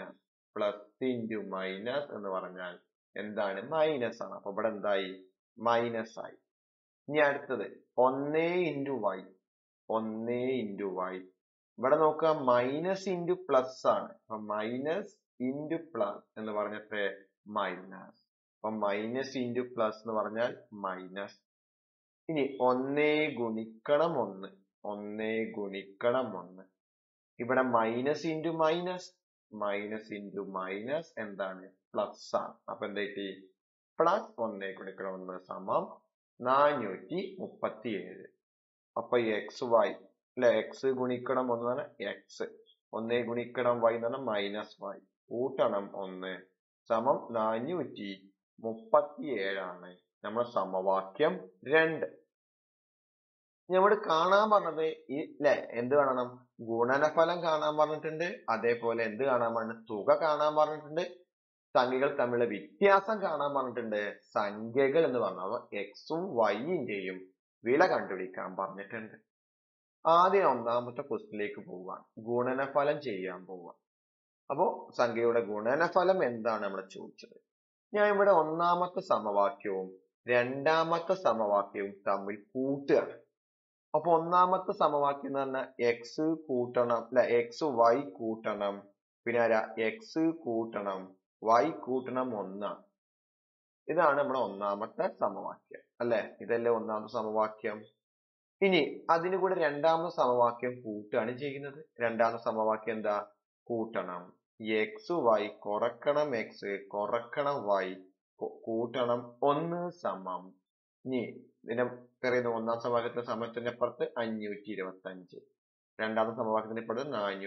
മൈനസ് എന്ന് പറഞ്ഞാൽ എന്താണ്? മൈനസ് ആണ്. അപ്പൊ ഇവിടെ എന്തായി? മൈനസ് ആയി. ഇനി അടുത്തത് 1 ഇൻറ്റു വൈ, 1 ഇൻറ്റു വൈ. ഇവിടെ നോക്കുക, മൈനസ് ഇൻറ്റു പ്ലസ് ആണ്. അപ്പൊ മൈനസ് ഇൻറ്റു പ്ലസ് എന്ന് പറഞ്ഞിട്ട് മൈനസ്. അപ്പൊ മൈനസ് ഇൻറ്റു പ്ലസ് എന്ന് പറഞ്ഞാൽ മൈനസ്. ഇനി 1 ഗുണിക്കണം 1, 1 ഗുണിക്കണം 1. ഇവിടെ minus into minus, minus into minus എന്താണ് പ്ലസ് ആണ്. അപ്പൊ എന്താ കിട്ടി പ്ലസ് 1 ഗുണിക്കണം 1 സമം 437. അപ്പൊ എക്സ് വൈ അല്ലെ എക്സ് ഗുണിക്കണം 1 എക്സ് 1 ഗുണിക്കണം വൈ എന്ന് പറഞ്ഞാൽ മൈനസ് വൈ കൂട്ടണം 1 സമം 437 ആണ് നമ്മുടെ സമവാക്യം 2. ഇവിടെ കാണാൻ പറഞ്ഞത് ല്ലേ എന്ത് കാണണം ഗുണനഫലം കാണാൻ പറഞ്ഞിട്ടുണ്ട്. അതേപോലെ എന്ത് കാണാൻ പറഞ്ഞിട്ടുണ്ട് തുക കാണാൻ പറഞ്ഞിട്ടുണ്ട്. സംഖ്യകൾ തമ്മിലുള്ള വ്യത്യാസം കാണാൻ പറഞ്ഞിട്ടുണ്ട്. സംഖ്യകൾ എന്ന് പറഞ്ഞാൽ എക്സും വൈന്റെയും വില കണ്ടുപിടിക്കാൻ പറഞ്ഞിട്ടുണ്ട്. ആദ്യം ഒന്നാമത്തെ ക്വസ്റ്റിലേക്ക് പോവാൻ ഗുണനഫലം ചെയ്യാൻ പോവാം. അപ്പോ സംഖ്യയുടെ ഗുണനഫലം എന്താണ് നമ്മൾ ചോദിച്ചത്. ഞാൻ ഇവിടെ ഒന്നാമത്തെ സമവാക്യവും രണ്ടാമത്തെ സമവാക്യവും തമ്മിൽ കൂട്ടുകയാണ്. അപ്പൊ ഒന്നാമത്തെ സമവാക്യം എന്ന് പറഞ്ഞാൽ എക്സ് കൂട്ടണം അല്ല എക്സ് വൈ കൂട്ടണം പിന്നെ ആരാ എക്സ് കൂട്ടണം വൈ കൂട്ടണം 1. ഇതാണ് നമ്മുടെ ഒന്നാമത്തെ സമവാക്യം അല്ലെ. ഇതല്ലേ ഒന്നാമത്തെ സമവാക്യം. ഇനി അതിന് കൂടെ രണ്ടാമത്തെ സമവാക്യം കൂട്ടുകയാണ് ചെയ്യുന്നത്. രണ്ടാമത്തെ സമവാക്യം എന്താ കൂട്ടണം എക്സ് വൈ കുറക്കണം എക്സ് കുറക്കണം വൈ കൂട്ടണം 1 സമം. ഇനി ഇതിനെ പറയുന്ന ഒന്നാം സമവാക്യത്തിന്റെ സമയത്തിന്റെ അപ്പുറത്ത് 525 രണ്ടാമത്തെ സമവാക്യത്തിന്റെ ഇപ്പുറത്ത്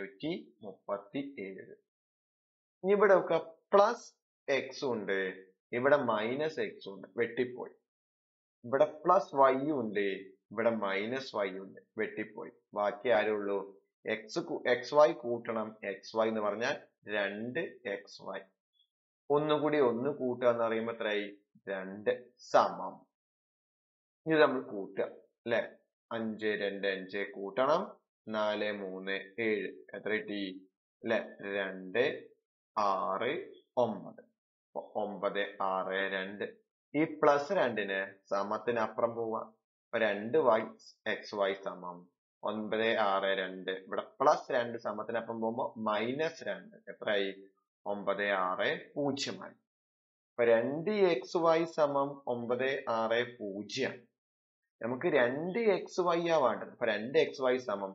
437. ഇനി ഇവിടെ ഒക്കെ പ്ലസ് എക്സ് ഉണ്ട് ഇവിടെ മൈനസ് എക്സ് ഉണ്ട് വെട്ടിപ്പോയി. ഇവിടെ പ്ലസ് വൈ ഉണ്ട് ഇവിടെ മൈനസ് വൈ ഉണ്ട് വെട്ടിപ്പോയി. ബാക്കി ആരുള്ളൂ എക്സ് വൈ കൂട്ടണം എക്സ് വൈ എന്ന് പറഞ്ഞാൽ 2xy. ഒന്നുകൂടി 1 കൂട്ടുക എന്ന് പറയുമ്പോ എത്രയായി 2 സമം. ഇത് നമ്മൾ കൂട്ടുക അല്ലെ 5 2 5 കൂട്ടണം 4 3 7 എത്ര കിട്ടി അല്ലെ 2 6 9 9 6 2. ഈ പ്ലസ് 2ന് സമത്തിനപ്പുറം പോവാ. 2y xy സമം 9 6 2. ഇവിടെ പ്ലസ് 2 സമത്തിനപ്പുറം പോകുമ്പോ മൈനസ് 2 എത്രയായി 9 6 0 ആയി. അപ്പൊ 2xy സമം 9 6 0. നമുക്ക് 2xy ആ വേണ്ടത്. അപ്പൊ 2xy സമം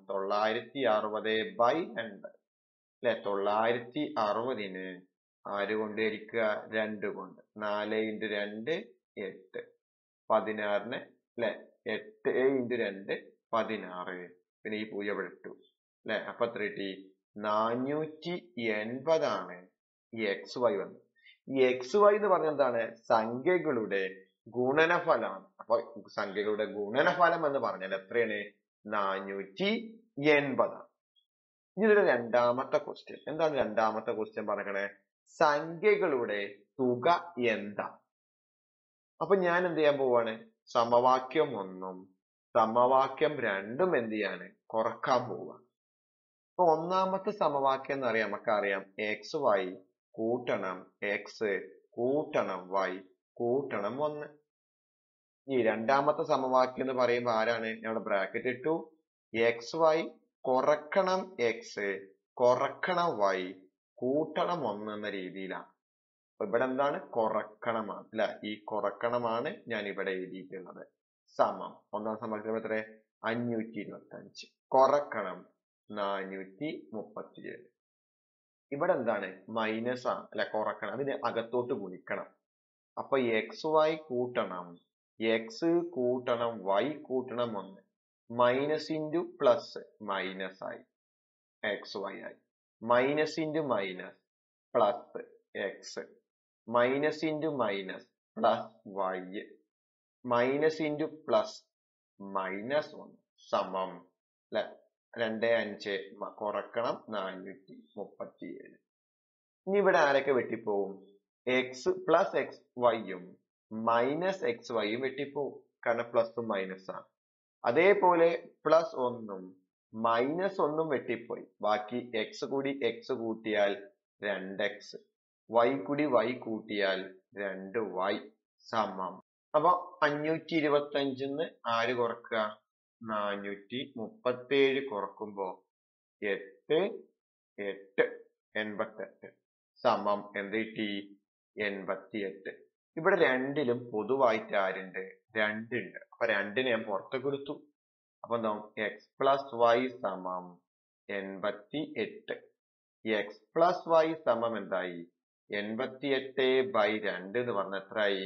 960/2 അല്ലെ 960ന് ആര് കൊണ്ട് ഹരിക്കുക 2 കൊണ്ട്. 4 × 2 8 16ന് അല്ലെ 8 × 2 16. പിന്നെ ഈ 0 ഇവിടെ ഇട്ടു അല്ലെ. അപ്പൊ എത്ര കിട്ടി 480 ആണ് ഈ xy വന്നത്. ഈ xy എന്ന് പറഞ്ഞ എന്താണ് സംഖ്യകളുടെ ഗുണനഫലമാണ്. അപ്പൊ സംഖ്യകളുടെ ഗുണനഫലം എന്ന് പറഞ്ഞാൽ എത്രയാണ് 480. ഇതിന്റെ രണ്ടാമത്തെ ക്വസ്റ്റ്യൻ എന്താണ് രണ്ടാമത്തെ ക്വസ്റ്റ്യൻ പറഞ്ഞേ സംഖ്യകളുടെ തുക എന്താ. അപ്പൊ ഞാൻ എന്ത് ചെയ്യാൻ പോവാണ് സമവാക്യം 1 സമവാക്യം 2 എന്ത് ചെയ്യാണ് കുറക്കാൻ പോവാണ്. അപ്പൊ ഒന്നാമത്തെ സമവാക്യം എന്ന് അറിയാം നമുക്കറിയാം എക്സ് വൈ കൂട്ടണം എക്സ് കൂട്ടണം വൈ കൂട്ടണം 1. ഈ രണ്ടാമത്തെ സമവാക്യം എന്ന് പറയുമ്പോൾ ആരാണ് ഞാൻ ഇവിടെ ബ്രാക്കറ്റ് ഇട്ടു എക്സ് വൈ കുറക്കണം എക്സ് കുറക്കണം വൈ കൂട്ടണം 1 എന്ന രീതിയിലാണ്. അപ്പൊ ഇവിടെ എന്താണ് കുറക്കണമാണ് അല്ല ഈ കുറക്കണമാണ് ഞാൻ ഇവിടെ എഴുതിയിട്ടുള്ളത്. സമം ഒന്നാം സമവാക്യം എത്ര 525 കുറക്കണം 437. ഇവിടെ എന്താണ് മൈനസ് ആണ് അല്ലെ കുറക്കണം അതിന് അകത്തോട്ട് ഗുണിക്കണം. അപ്പൊ എക്സ് വൈ കൂട്ടണം എക്സ് കൂട്ടണം വൈ കൂട്ടണം 1 മൈനസ് ഇൻറ്റു പ്ലസ് മൈനസ് ആയി എക്സ് വൈ ആയി. Minus into minus plus x minus into minus plus y minus into plus minus 1 സമം അല്ലെ 2 5 കുറക്കണം 437. ഇനി ഇവിടെ ആരൊക്കെ വെട്ടിപ്പോവും എക്സ് പ്ലസ് എക്സ് വൈയും മൈനസ് എക്സ് വൈയും വെട്ടിപ്പോവും കാരണം പ്ലസും മൈനസ് ആണ്. അതേപോലെ പ്ലസ് 1 മൈനസ് 1 വെട്ടിപ്പോയി. ബാക്കി എക്സ് കൂടി എക്സ് കൂട്ടിയാൽ 2x y കൂടി y കൂട്ടിയാൽ 2y സമം. അപ്പൊ 525 ആര് കുറക്കുക 437 കുറക്കുമ്പോ 8 8 88 സമം എന്ത് കിട്ടി 88. ഇവിടെ രണ്ടിലും പൊതുവായിട്ട് ആരുണ്ട് 2 ഉണ്ട്. അപ്പൊ 2നെ ഞാൻ പുറത്തേക്ക് എടുത്തു. അപ്പൊ എന്താ x പ്ലസ് വൈ സമം 88. എക്സ് പ്ലസ് വൈ സമം എന്തായി 88/2 എന്ന് പറഞ്ഞ എത്രയായി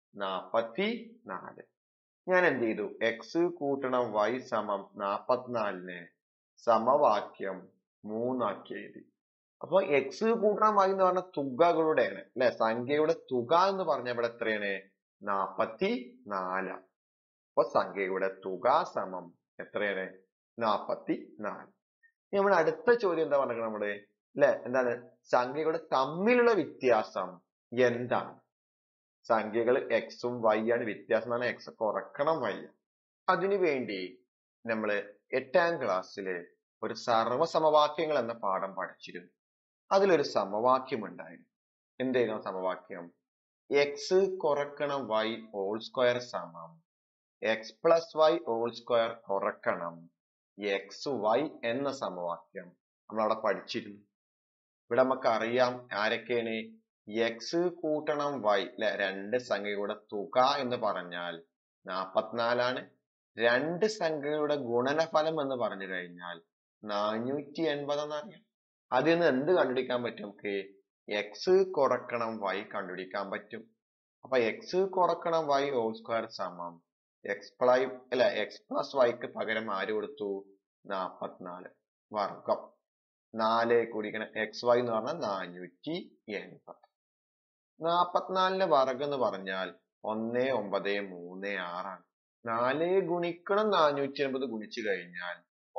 44. ഞാൻ എന്ത് ചെയ്തു എക്സ് കൂട്ടണം വൈ സമം 44 സമവാക്യം 3 ആക്കി എഴുതി. അപ്പൊ എക്സ് കൂട്ടണം വൈ എന്ന് പറഞ്ഞ തുകകളുടെയാണ് അല്ലെ, സംഖ്യയുടെ തുക എന്ന് പറഞ്ഞ ഇവിടെ എത്രയാണ് 44. അപ്പൊ സംഖ്യയുടെ തുക സമം എത്രയാണ് 44. നമ്മുടെ അടുത്ത ചോദ്യം എന്താ പറഞ്ഞത് നമ്മുടെ അല്ലെ, എന്താണ് സംഖ്യകളുടെ തമ്മിലുള്ള വ്യത്യാസം എന്താണ്? സംഖ്യകൾ എക്സും വൈ ആണ് വ്യത്യാസം എന്നാണ്, എക്സ് കുറക്കണം വൈ. അതിനു വേണ്ടി നമ്മള് 8ാം ക്ലാസ്സില് ഒരു സർവസമവാക്യങ്ങൾ എന്ന പാഠം പഠിച്ചിരുന്നു. അതിലൊരു സമവാക്യം ഉണ്ടായിരുന്നു. എന്തായിരുന്നു സമവാക്യം? എക്സ് കുറക്കണം വൈ ഹോൾ സ്ക്വയർ സമം x plus y whole square കുറക്കണം എക്സ് വൈ എന്ന സമവാക്യം നമ്മൾ അവിടെ പഠിച്ചിരുന്നു. ഇവിടെ നമുക്ക് അറിയാം ആരൊക്കെയാണ് എക്സ് കൂട്ടണം വൈ അല്ലെ, രണ്ട് സംഖ്യയുടെ തുക എന്ന് പറഞ്ഞാൽ 44 രണ്ട് സംഖ്യയുടെ ഗുണനഫലം എന്ന് പറഞ്ഞു കഴിഞ്ഞാൽ 480 എന്നറിയാം. അതിൽ നിന്ന് എന്ത് കണ്ടുപിടിക്കാൻ പറ്റും? നമുക്ക് എക്സ് കുറക്കണം വൈ കണ്ടുപിടിക്കാൻ പറ്റും. അപ്പൊ എക്സ് കുറക്കണം വൈ ഹോൾ സ്ക്വയർ സമം എക്സ് പ്ലസ് വൈക്ക് പകരം ആര് കൊടുത്തു? 44 വർഗം 4 കൂടിക്കണം എക്സ് വൈ എന്ന് പറഞ്ഞാൽ 480. 44 വർഗം എന്ന് പറഞ്ഞാൽ 1936 ആണ്. 4 ഗുണിക്കണം 480 ഗുണിച്ചു കഴിഞ്ഞാൽ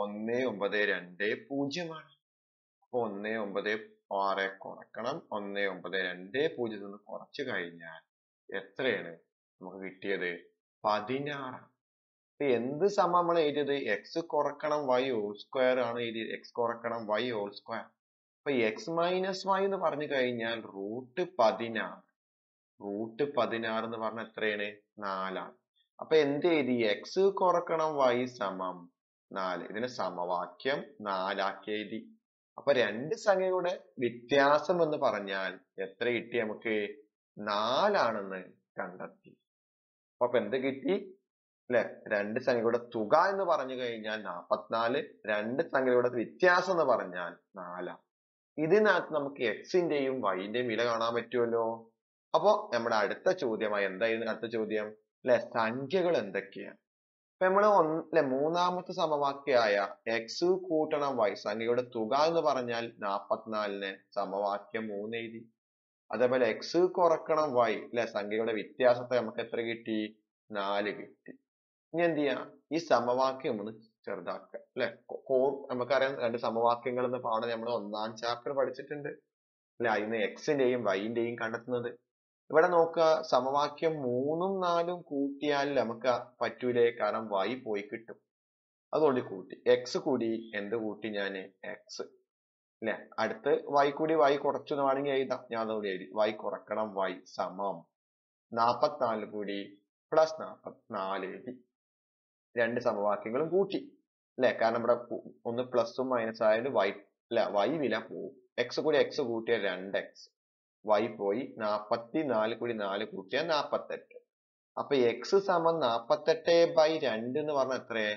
1920 ആണ്. അപ്പൊ 196 കുറക്കണം 1920 നിന്ന് കുറച്ചു കഴിഞ്ഞാൽ എത്രയാണ് നമുക്ക് കിട്ടിയത്? 16. അപ്പൊ എന്ത് സമം നമ്മൾ എഴുതിയത്? എക്സ് കുറക്കണം വൈ ഹോൾ സ്ക്വയർ ആണ് എഴുതിയത്. എക്സ് കുറക്കണം വൈ ഹോൾ സ്ക്വയർ. അപ്പൊ എക്സ് മൈനസ് വൈ എന്ന് പറഞ്ഞു കഴിഞ്ഞാൽ √16. √16 എന്ന് പറഞ്ഞാൽ എത്രയാണ്? 4 ആണ്. അപ്പൊ എന്ത് എഴുതി? എക്സ് കുറക്കണം വൈ സമം 4. ഇതിന് സമവാക്യം 4 ആക്കി എഴുതി. അപ്പൊ രണ്ട് സംഖ്യയുടെ വ്യത്യാസം എന്ന് പറഞ്ഞാൽ എത്ര കിട്ടി നമുക്ക്? 4 ആണെന്ന് കണ്ടെത്തി. അപ്പൊ എന്ത് കിട്ടി അല്ലെ? രണ്ട് സംഖ്യയുടെ തുക എന്ന് പറഞ്ഞു കഴിഞ്ഞാൽ 44, രണ്ട് സംഖ്യയുടെ വ്യത്യാസം എന്ന് പറഞ്ഞാൽ 4. ഇതിനകത്ത് നമുക്ക് എക്സിന്റെയും വൈന്റെയും വില കാണാൻ പറ്റുമല്ലോ. അപ്പൊ നമ്മുടെ അടുത്ത ചോദ്യമായി എന്തായിരുന്നു അടുത്ത ചോദ്യം അല്ലെ? സംഖ്യകൾ എന്തൊക്കെയാണ്? അപ്പൊ നമ്മള് മൂന്നാമത്തെ സമവാക്യമായ എക്സ് കൂട്ടണം വൈ സംഖ്യയുടെ തുക എന്ന് പറഞ്ഞാൽ 44 സമവാക്യം 3 എഴുതി. അതേപോലെ എക്സ് കുറക്കണം വൈ അല്ലെ സംഖ്യയുടെ വ്യത്യാസത്തെ നമുക്ക് എത്ര കിട്ടി? 4 കിട്ടി. ഇനി എന്ത് ചെയ്യാം? ഈ സമവാക്യം ഒന്ന് ചെറുതാക്കുക അല്ലെ. നമുക്കറിയാം രണ്ട് സമവാക്യങ്ങൾ എന്ന പാഠം നമ്മൾ 1ാം ചാപ്റ്റർ പഠിച്ചിട്ടുണ്ട് അല്ലെ. അതിന് എക്സിന്റെയും വൈന്റെയും കണ്ടെത്തുന്നത്. ഇവിടെ നോക്കുക, സമവാക്യം 3ഉം 4ഉം കൂട്ടിയാൽ നമുക്ക് പറ്റൂലേ, കാരണം വൈ പോയി കിട്ടും. അതുകൊണ്ട് കൂട്ടി. എക്സ് കൂടി എന്ത് കൂട്ടി? ഞാൻ എക്സ് അല്ലെ. അടുത്ത് വൈ കൂടി വൈ കുറച്ചു വേണമെങ്കിൽ എഴുതാം. ഞാൻ അതുകൂടി എഴുതി. വൈ കുറക്കണം വൈ സമം 44 കൂടി പ്ലസ് 44 എഴുതി. രണ്ട് സമവാക്യങ്ങളും കൂട്ടി അല്ലെ. കാരണം ഇവിടെ ഒന്ന് പ്ലസും മൈനസ് ആയത് വൈ അല്ലെ, വൈ വില പോവും. എക്സ് കൂടി എക്സ് കൂട്ടിയ 2x, വൈ പോയി. 44 കൂടി 4 കൂട്ടിയ 48. അപ്പൊ എക്സ് സമം 48/2 എന്ന് പറഞ്ഞ എത്രയെ?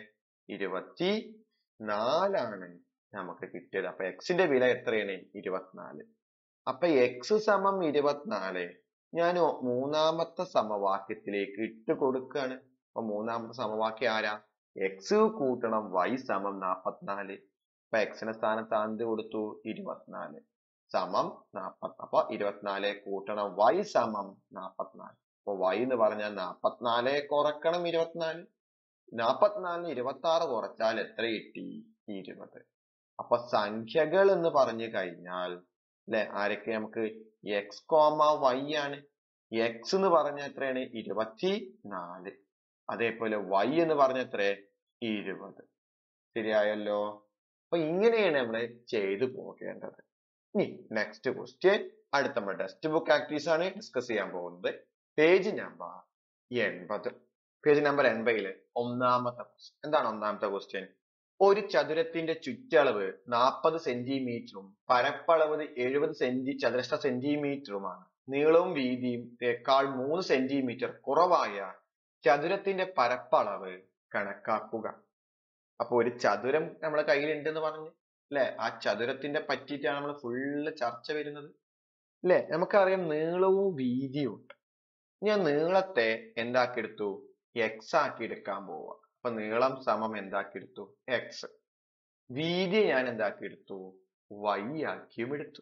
24 ആണ് നമുക്ക് കിട്ടിയത്. അപ്പൊ എക്സിന്റെ വില എത്രയാണ്? 24. അപ്പൊ എക്സ് സമം 24 ഞാൻ മൂന്നാമത്തെ സമവാക്യത്തിലേക്ക് ഇട്ട് കൊടുക്കുകയാണ്. അപ്പൊ മൂന്നാമത്തെ സമവാക്യം ആരാ? എക്സ് കൂട്ടണം വൈ സമം 44. അപ്പൊ എക്സിന്റെ സ്ഥാനത്ത് എന്ത് കൊടുത്തു? 24 സമം 40. അപ്പൊ 24 കൂട്ടണം വൈ സമം 44. അപ്പൊ വൈ എന്ന് പറഞ്ഞാൽ 44 കുറക്കണം 24. 44 26 കുറച്ചാൽ എത്ര കിട്ടി? 20. അപ്പൊ സംഖ്യകൾ എന്ന് പറഞ്ഞു കഴിഞ്ഞാൽ അല്ലെ ആരൊക്കെ? നമുക്ക് എക്സ് കോമ വൈ ആണ്. എക്സ് എന്ന് പറഞ്ഞ എത്രയാണ്? 24. അതേപോലെ വൈ എന്ന് പറഞ്ഞ എത്ര? 20. ശരിയായല്ലോ. അപ്പൊ ഇങ്ങനെയാണ് നമ്മൾ ചെയ്തു പോകേണ്ടത്. ഇനി നെക്സ്റ്റ് ക്വസ്റ്റ്യൻ അടുത്ത നമ്മുടെ ടെക്സ്റ്റ് ബുക്ക് ആക്ടിവിറ്റീസ് ആണ് ഡിസ്കസ് ചെയ്യാൻ പോകുന്നത്. Page number 80. പേജ് നമ്പർ 80 ഒന്നാമത്തെ ക്വസ്റ്റ്യൻ. എന്താണ് ഒന്നാമത്തെ ക്വസ്റ്റ്യൻ? ഒരു ചതുരത്തിന്റെ ചുറ്റളവ് 40 സെന്റിമീറ്ററും പരപ്പളവ് 70 ചതുരശ്ര സെന്റിമീറ്ററുമാണ്. നീളവും വീതിയും 3 സെന്റിമീറ്റർ കുറവായ ചതുരത്തിന്റെ പരപ്പളവ് കണക്കാക്കുക. അപ്പൊ ഒരു ചതുരം നമ്മളെ കയ്യിൽ ഉണ്ടെന്ന് പറഞ്ഞു. അല്ലെ? ആ ചതുരത്തിന്റെ പറ്റിയിട്ടാണ് നമ്മൾ ഫുള്ള് ചർച്ച വരുന്നത് അല്ലെ? നമുക്കറിയാം നീളവും വീതിയും ഉണ്ട്. ഞാൻ നീളത്തെ എന്താക്കി എടുത്തു? x ആക്കി എടുക്കാൻ പോവാ. അപ്പൊ നീളം സമം എന്താക്കി എടുത്തു? x. വീതി ഞാൻ എന്താക്കി എടുത്തു? y ആക്കിയും എടുത്തു.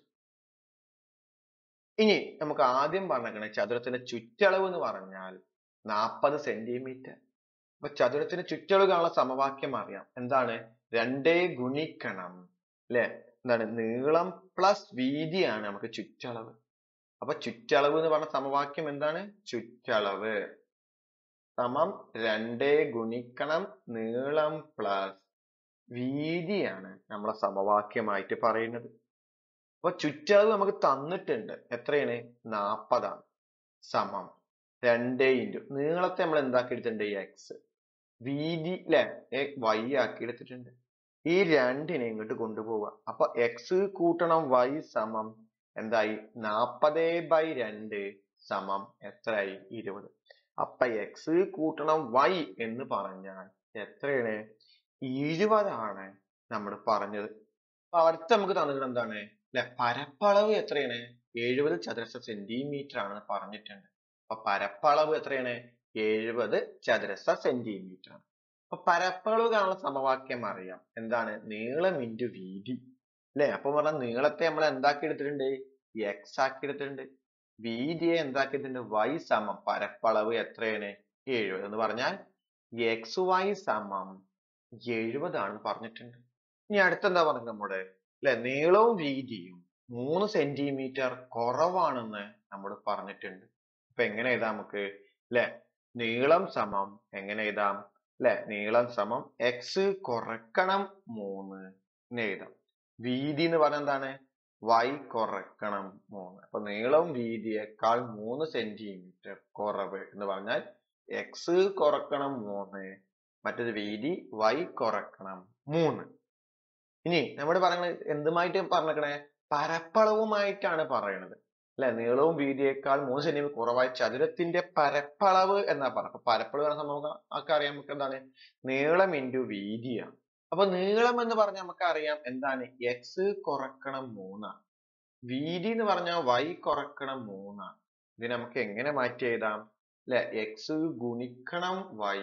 ഇനി നമുക്ക് ആദ്യം പറഞ്ഞേക്കണ ചതുരത്തിന്റെ ചുറ്റളവ് എന്ന് പറഞ്ഞാൽ 40 സെന്റിമീറ്റർ. അപ്പൊ ചതുരത്തിന് ചുറ്റളവ് കാണാനുള്ള സമവാക്യം അറിയാം. എന്താണ്? 2 ഗുണിക്കണം അല്ലെ? എന്താണ്? നീളം പ്ലസ് വീതിയാണ് നമുക്ക് ചുറ്റളവ്. അപ്പൊ ചുറ്റളവ് എന്ന് പറഞ്ഞ സമവാക്യം എന്താണ്? ചുറ്റളവ് സമം 2 ഗുണിക്കണം നീളം പ്ലസ് വീതിയാണ് നമ്മളെ സമവാക്യമായിട്ട് പറയുന്നത്. അപ്പൊ ചുറ്റളവ് നമുക്ക് തന്നിട്ടുണ്ട്. എത്രയാണ്? 40 ആണ്. സമം 2 ഇൻറ്റു നീളത്തെ നമ്മൾ എന്താക്കി എടുത്തിട്ടുണ്ട്? x. വീതി അല്ലെ? y ആക്കി എടുത്തിട്ടുണ്ട്. ഈ രണ്ടിനെ ഇങ്ങോട്ട് കൊണ്ടുപോവുക. അപ്പൊ x കൂട്ടണം y സമം എന്തായി? 40/2 സമം എത്രയായി? 20. അപ്പൊ x കൂട്ടണം y എന്ന് പറഞ്ഞാൽ എത്രയാണ്? 20 ആണ് നമ്മൾ പറഞ്ഞത്. അപ്പൊ അടുത്ത നമുക്ക് തന്നിട്ട് എന്താണ്? അല്ലെ? പരപ്പളവ് എത്രയാണ്? 70 ചതുരശ്ര സെന്റിമീറ്റർ ആണെന്ന് പറഞ്ഞിട്ടുണ്ട്. അപ്പൊ പരപ്പളവ് എത്രയാണ്? 70 ചതുരശ്ര സെന്റിമീറ്റർ ആണ്. അപ്പൊ പരപ്പളവ് കാണാനുള്ള സമവാക്യം അറിയാം. എന്താണ്? നീളം ഇൻറ്റു വീതി അല്ലെ? അപ്പൊ പറഞ്ഞാൽ നീളത്തെ നമ്മൾ എന്താക്കി എടുത്തിട്ടുണ്ട്? x ആക്കി എടുത്തിട്ടുണ്ട്. വീതിയെ എന്താക്കി എടുത്തിട്ടുണ്ട്? y സമം പരപ്പളവ് എത്രയാണ്? 70 എന്ന് പറഞ്ഞാൽ xy സമം 70 ആണ് പറഞ്ഞിട്ടുണ്ട്. ഇനി അടുത്തെന്താ പറഞ്ഞത് നമ്മുടെ? അല്ലെ? നീളവും വീതിയും 3 സെന്റിമീറ്റർ കുറവാണെന്ന് നമ്മൾ പറഞ്ഞിട്ടുണ്ട്. അപ്പൊ എങ്ങനെ എഴുതാം നമുക്ക്? അല്ലെ? നീളം സമം എങ്ങനെ എഴുതാം? അല്ലെ? നീളം സമം x കുറക്കണം 3 എന്ന് എഴുതാം. വീതി എന്ന് പറഞ്ഞാൽ എന്താണ്? y കുറക്കണം 3. അപ്പൊ നീളം വീതിയേക്കാൾ 3 സെന്റിമീറ്റർ കുറവ് എന്ന് പറഞ്ഞാൽ x കുറക്കണം 3, മറ്റൊരു വീതി y കുറക്കണം 3. ഇനി നമ്മൾ പറയുന്നത് എന്തുമായിട്ട് പറഞ്ഞേക്കണേ? പരപ്പളവുമായിട്ടാണ് പറയണത് അല്ലെ? നീളവും വീതിയേക്കാൾ 3 സെന്റിമീറ്റർ കുറവായ ചതുരത്തിന്റെ പരപ്പളവ് എന്നാ പറയുക. അപ്പൊ പരപ്പളവ് എന്ന സംഭവം ഒക്കെ അറിയാം നമുക്ക്. എന്താണ്? നീളം ഇൻറ്റു വീതിയാണ്. അപ്പൊ നീളം എന്ന് പറഞ്ഞാൽ നമുക്ക് അറിയാം എന്താണ്? x കുറക്കണം 3 ആണ്. വീതി എന്ന് പറഞ്ഞാൽ y കുറക്കണം 3 ആണ്. ഇത് നമുക്ക് എങ്ങനെ മാറ്റി എഴുതാം? അല്ലെ? x ഗുണിക്കണം y.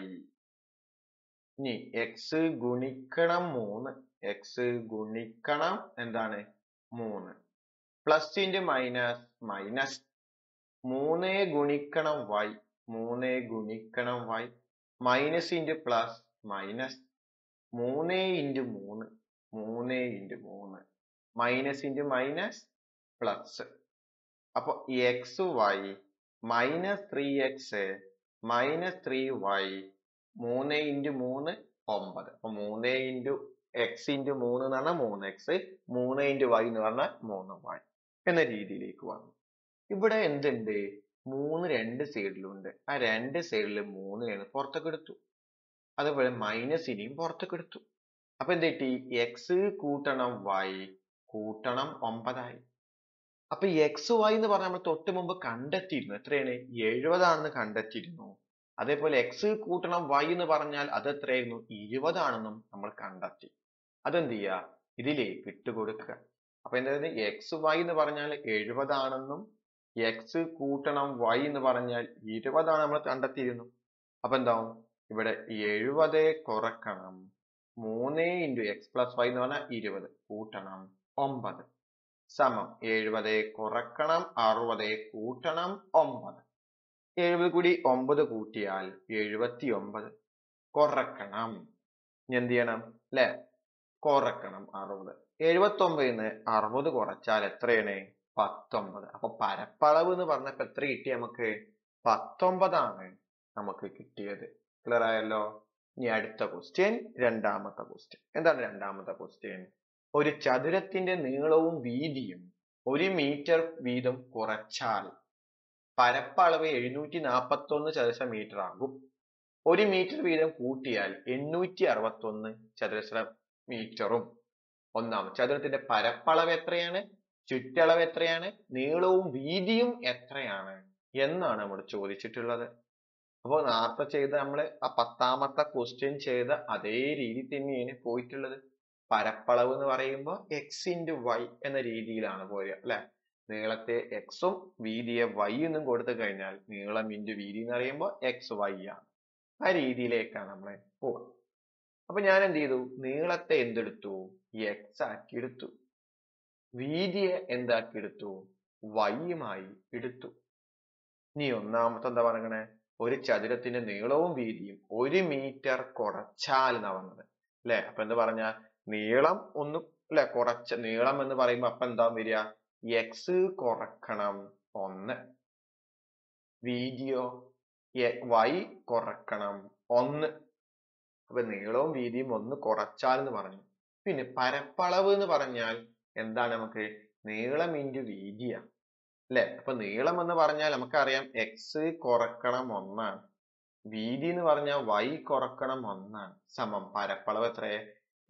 ഇനി x ഗുണിക്കണം 3, x ഗുണിക്കണം എന്താണ്? 3 പ്ലസ് ഇൻറ്റു മൈനസ് മൈനസ് 3 ഗുണിക്കണം y, 3 ഗുണിക്കണം y minus into plus minus 3 into 3, 3 into 3 minus into minus plus. അപ്പൊ xy minus 3x minus 3y 3 into 3 9. അപ്പൊ 3 ഇൻറ്റു x ഇൻറ്റു 3 എന്ന് പറഞ്ഞാൽ 3x, 3 ഇൻറ്റു y എന്ന് പറഞ്ഞാൽ 3y എന്ന രീതിയിലേക്ക് വന്നു. ഇവിടെ എന്തുണ്ട്? 3 രണ്ട് സൈഡിലുണ്ട്. ആ രണ്ട് സൈഡിലും 3 പുറത്തേക്ക് എടുത്തു. അതുപോലെ മൈനസ് ഇനിയും പുറത്തേക്ക് എടുത്തു. അപ്പൊ എന്ത് കിട്ടി? x കൂട്ടണം y കൂട്ടണം 9 ആയി. അപ്പൊ xy എന്ന് പറഞ്ഞാൽ നമ്മൾ തൊട്ട് മുമ്പ് കണ്ടെത്തിയിരുന്നു. എത്രയാണ്? 70 ആണെന്ന് കണ്ടെത്തിയിരുന്നു. അതേപോലെ x കൂട്ടണം y എന്ന് പറഞ്ഞാൽ അത് എത്രയായിരുന്നു? 20 ആണെന്നും നമ്മൾ കണ്ടെത്തി. അതെന്ത് ചെയ്യുക? ഇതിലേക്ക് ഇട്ട് കൊടുക്കുക. അപ്പൊ എന്തായത്? xy എന്ന് പറഞ്ഞാൽ 70 ആണെന്നും x കൂട്ടണം y എന്ന് പറഞ്ഞാൽ 20 ആണ് നമ്മൾ കണ്ടെത്തിയിരുന്നു. അപ്പൊ എന്താവും? ഇവിടെ 70 കുറക്കണം 3 ഇൻറ്റു x പ്ലസ് y എന്ന് പറഞ്ഞാൽ 20 കൂട്ടണം 9 സമം 70 കുറക്കണം 60 കൂട്ടണം 9. 70 കൂടി 9 കൂട്ടിയാൽ 79 കുറക്കണം. ഇനി എന്ത് ചെയ്യണം? അല്ലെ? കുറക്കണം 60. 79ന്ന് 60 കുറച്ചാൽ എത്രയാണ്? 19. അപ്പൊ പരപ്പളവ് എന്ന് പറഞ്ഞപ്പോ എത്ര കിട്ടി നമുക്ക്? 19 ആണ് നമുക്ക് കിട്ടിയത്. ക്ലിയർ ആയല്ലോ? ഇനി അടുത്ത ക്വസ്റ്റ്യൻ, രണ്ടാമത്തെ ക്വസ്റ്റ്യൻ. എന്താണ് രണ്ടാമത്തെ ക്വസ്റ്റ്യൻ? ഒരു ചതുരത്തിന്റെ നീളവും വീതിയും 1 മീറ്റർ വീതം കുറച്ചാൽ പരപ്പളവ് 741 ചതുരശ്ര മീറ്റർ ആകും. 1 മീറ്റർ വീതം കൂട്ടിയാൽ 861 ചതുരശ്ര മീറ്ററും. ഒന്നാമത് ചതുരത്തിന്റെ പരപ്പളവ് എത്രയാണ്? ചുറ്റളവ് എത്രയാണ്? നീളവും വീതിയും എത്രയാണ് എന്നാണ് നമ്മൾ ചോദിച്ചിട്ടുള്ളത്. അപ്പൊ നേരത്തെ ചെയ്ത നമ്മള് ആ 10ാമത്തെ ക്വസ്റ്റ്യൻ ചെയ്ത അതേ രീതി തന്നെയാണ് പോയിട്ടുള്ളത്. പരപ്പളവ് എന്ന് പറയുമ്പോൾ എക്സ് ഇൻറ്റു വൈ എന്ന രീതിയിലാണ് പോരുക അല്ലെ. നീളത്തെ എക്സും വീതിയെ വൈ എന്നും കൊടുത്തു കഴിഞ്ഞാൽ നീളം ഇൻറ്റു വീതി എന്ന് പറയുമ്പോൾ എക്സ് വൈ ആണ്. ആ രീതിയിലേക്കാണ് നമ്മൾ പോകുക. അപ്പൊ ഞാൻ എന്ത് ചെയ്തു, നീളത്തെ എന്തെടുത്തു, എക്സ് ആക്കി എടുത്തു. വീതിയെ എന്താക്കി എടുത്തു, വൈയുമായി എടുത്തു. ഇനി ഒന്നാമത്തെ എന്താ പറയണേ, ഒരു ചതുരത്തിന്റെ നീളവും വീതിയും 1 മീറ്റർ കുറച്ചാൽ എന്നാ പറഞ്ഞത് അല്ലെ. അപ്പൊ എന്താ പറഞ്ഞ, നീളം ഒന്ന് അല്ലെ കുറച്ച്, നീളം എന്ന് പറയുമ്പോ അപ്പൊ എന്താ വരിക, എക്സ് കുറക്കണം 1, വീതിയോ വൈ കുറക്കണം 1. അപ്പൊ നീളവും വീതിയും 1 കുറച്ചാൽ എന്ന് പറഞ്ഞു. പിന്നെ പരപ്പളവ് എന്ന് പറഞ്ഞാൽ എന്താണ്, നമുക്ക് നീളം ഇൻറ്റു വീതിയാണ് അല്ലെ. അപ്പൊ നീളം എന്ന് പറഞ്ഞാൽ നമുക്കറിയാം എക്സ് കുറക്കണം 1 ആണ്, വീതി എന്ന് പറഞ്ഞാൽ വൈ കുറക്കണം 1 ആണ്, സമം പരപ്പളവ് എത്രയെ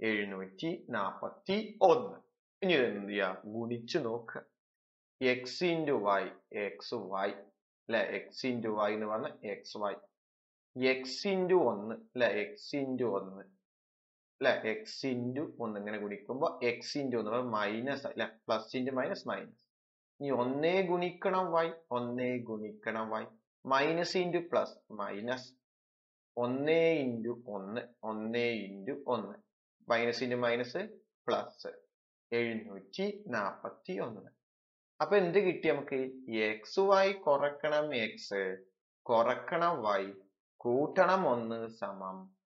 741. ഇനി എന്ത് ചെയ്യാ, ഗുണിച്ചു നോക്കുക. X into y x y അല്ലെ, എക്സ് ഇൻറ്റു വൈ എന്ന് പറഞ്ഞാൽ എക്സ് വൈ, എക്സ് ഇൻറ്റു 1 അല്ലെ, എക്സ് ഇൻറ്റു 1 അല്ലെ, എക്സ് ഇൻറ്റു 1 ഇങ്ങനെ ഗുണിക്കുമ്പോ എക്സ് ഇൻറ്റു 1 മൈനസ് അല്ലെ, പ്ലസ് ഇൻറ്റു മൈനസ് മൈനസ്. ഇനി 1 ഗുണിക്കണം വൈ, 1 ഗുണിക്കണം y, minus into plus minus, 1 into 1 1 into 1, minus into minus plus, 741. അപ്പൊ എന്ത് കിട്ടി നമുക്ക്, എക്സ് വൈ കുറക്കണം എക്സ് കുറക്കണം വൈ കൂട്ടണം 1 സമം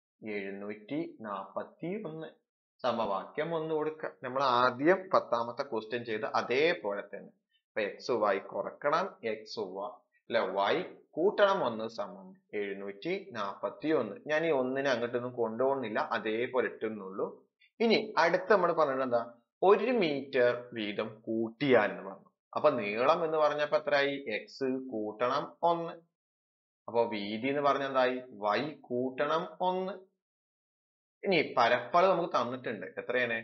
741. സമവാക്യം 1 കൊടുക്കുക. നമ്മൾ ആദ്യം 10ാമത്തെ ക്വസ്റ്റ്യൻ ചെയ്ത് അതേപോലെ തന്നെ. അപ്പൊ എക്സ് വൈ കുറക്കണം എക്സ് അല്ലെ വൈ കൂട്ടണം 1 സമം 741. ഞാൻ ഈ 1നെ അങ്ങോട്ടൊന്നും കൊണ്ടുപോകുന്നില്ല, അതേപോലെ ഇട്ടുന്നുള്ളൂ. ഇനി അടുത്ത് നമ്മൾ പറഞ്ഞത് എന്താ, 1 മീറ്റർ വീതം കൂട്ടിയാൽ എന്ന് പറഞ്ഞു. അപ്പൊ നീളം എന്ന് പറഞ്ഞപ്പോ എത്രയായി, എക്സ് കൂട്ടണം 1. അപ്പൊ വീതി എന്ന് പറഞ്ഞ എന്തായി, വൈ കൂട്ടണം 1. ഇനി പരപ്പളവ് നമുക്ക് തന്നിട്ടുണ്ട്, എത്രയാണ്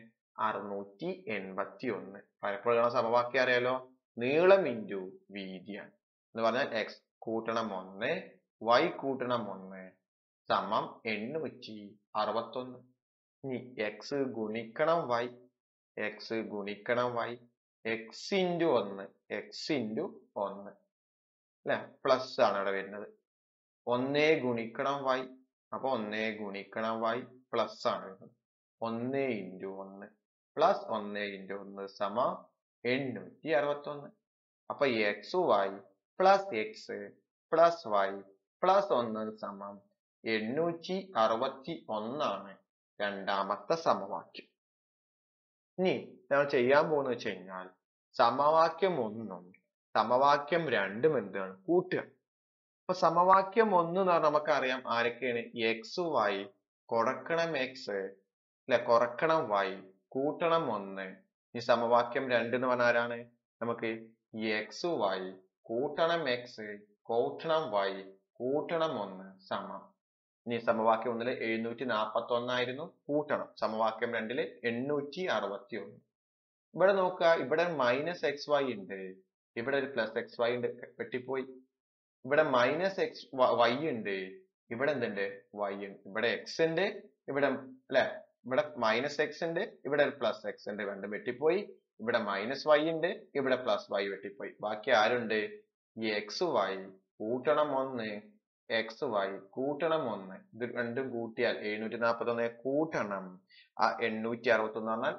681. പരപ്പളവ് കാണാൻ സമവാക്യം അറിയാലോ, നീളം ഇൻറ്റു വീതിയാണ് എന്ന് പറഞ്ഞാൽ എക്സ് കൂട്ടണം 1 വൈ കൂട്ടണം 1 സമം 861. ഇനി എക്സ് ഗുണിക്കണം വൈ, എക്സ് ഗുണിക്കണം y, x into 1 x into 1 അല്ലെ, പ്ലസ് ആണ് ഇവിടെ വരുന്നത്. 1 ഗുണിക്കണം വൈ, അപ്പൊ 1 ഗുണിക്കണം വൈ പ്ലസ് ആണ് വരുന്നത്. 1 ഇൻറ്റു 1 പ്ലസ് 1 ഇൻറ്റു 1 സമം 861. അപ്പൊ x y plus x plus y plus 1 സമം 861 ആണ് രണ്ടാമത്തെ സമവാക്യം. ഇനി നമ്മൾ ചെയ്യാൻ പോകുന്നത് വെച്ച് കഴിഞ്ഞാൽ സമവാക്യം 1ഉം സമവാക്യം 2ഉം എന്താണ്, കൂട്ടുക. അപ്പൊ സമവാക്യം 1 എന്ന് പറഞ്ഞാൽ നമുക്കറിയാം ആരൊക്കെയാണ്, എക്സ് വൈ കുറക്കണം എക്സ് അല്ലെ കുറക്കണം വൈ കൂട്ടണം 1. ഈ സമവാക്യം 2 എന്ന് പറഞ്ഞാൽ ആരാണ്, നമുക്ക് എക്സ് വൈ കൂട്ടണം എക്സ് കൂട്ടണം വൈ കൂട്ടണം 1 സമം. ഇനി സമവാക്യം 1 741 ആയിരുന്നു, കൂട്ടണം സമവാക്യം 2 861. ഇവിടെ നോക്കുക, ഇവിടെ മൈനസ് എക്സ് വൈ ഉണ്ട്, ഇവിടെ ഒരു പ്ലസ് എക്സ് വൈ ഉണ്ട്, വെട്ടിപ്പോയി. ഇവിടെ മൈനസ് എക്സ് വൈ ഉണ്ട്, ഇവിടെ എന്തുണ്ട്, വൈ ഉണ്ട്. ഇവിടെ എക്സ് ഉണ്ട്, ഇവിടെ അല്ലെ, ഇവിടെ മൈനസ് എക്സ് ഉണ്ട്, ഇവിടെ ഒരു പ്ലസ് എക്സ് ഉണ്ട്, രണ്ടും വെട്ടിപ്പോയി. ഇവിടെ മൈനസ് വൈ ഉണ്ട്, ഇവിടെ പ്ലസ് വൈ വെട്ടിപ്പോയി. ബാക്കി ആരുണ്ട്, ഈ എക്സ് വൈ കൂട്ടണം 1 എക്സ് വൈ കൂട്ടണം 1. ഇത് രണ്ടും കൂട്ടിയാൽ 741 കൂട്ടണം 861 പറഞ്ഞാൽ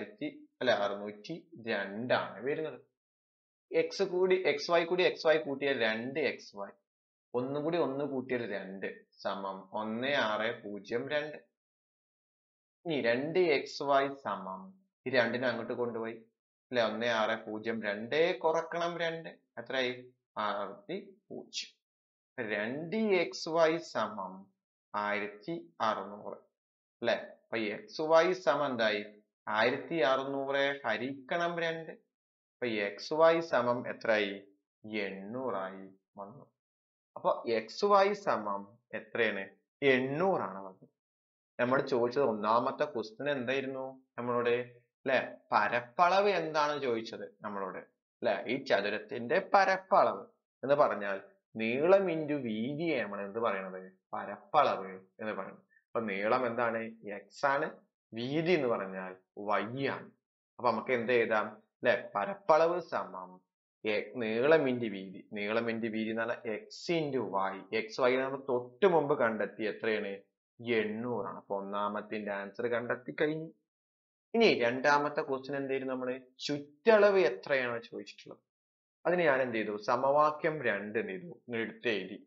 602 ആണ് വരുന്നത്. എക്സ് കൂടി എക്സ് വൈ കൂടി എക്സ് വൈ കൂട്ടിയാൽ 2 എക്സ് വൈ, ഒന്നും കൂടി 1 കൂട്ടിയാൽ 2 സമം 1602. ഇനി 2 എക്സ് വൈ സമം ഈ 2നെ അങ്ങോട്ട് കൊണ്ടുപോയി അല്ലെ, 1602 കുറക്കണം 2 എത്രയായി 60. 2 എക്സ് വൈ സമം 1600 അല്ലെ. അപ്പൊ എക്സ് വൈ സമം എന്തായി, 1600 ഹരിക്കണം 2. അപ്പൊ എക്സ് വൈ സമം എത്രയായി, 800 ആയി വന്നു. അപ്പൊ എക്സ് വൈ സമം എത്രയാണ്, 800 ആണ് വന്നത്. നമ്മൾ ചോദിച്ചത് ഒന്നാമത്തെ ക്വസ്റ്റ്യൻ എന്തായിരുന്നു നമ്മളോട് അല്ലെ, പരപ്പളവ് എന്താണ് ചോദിച്ചത് നമ്മളോട് അല്ലെ. ഈ ചതുരത്തിന്റെ പരപ്പളവ് എന്ന് പറഞ്ഞാൽ നീളം ഇൻറ്റു വീതിയെ നമ്മൾ എന്ത് പറയണത്, പരപ്പളവ് എന്ന് പറയുന്നത്. അപ്പൊ നീളം എന്താണ്, എക്സ് ആണ്, വീതി എന്ന് പറഞ്ഞാൽ y ആണ്. അപ്പൊ നമുക്ക് എന്ത് എഴുതാം അല്ലെ? പരപ്പളവ് സമം നീളം ഇൻറ്റു വീതി. നീളം ഇൻറ്റു വീതി എന്ന് പറഞ്ഞാൽ x ഇൻറ്റു y. y നമ്മൾ തൊട്ട് മുമ്പ് കണ്ടെത്തി എത്രയാണ്? 800 ആണ്. അപ്പൊ ഒന്നാമത്തിന്റെ ആൻസർ കണ്ടെത്തി കഴിഞ്ഞു. ഇനി രണ്ടാമത്തെ ക്വസ്റ്റ്യൻ എന്തായിരുന്നു? നമ്മള് ചുറ്റളവ് എത്രയാണ് ചോദിച്ചിട്ടുള്ളത്. അതിന് ഞാൻ എന്ത് ചെയ്തു? സമവാക്യം 2 എന്ത് ചെയ്തു? എടുത്ത് എഴുതി.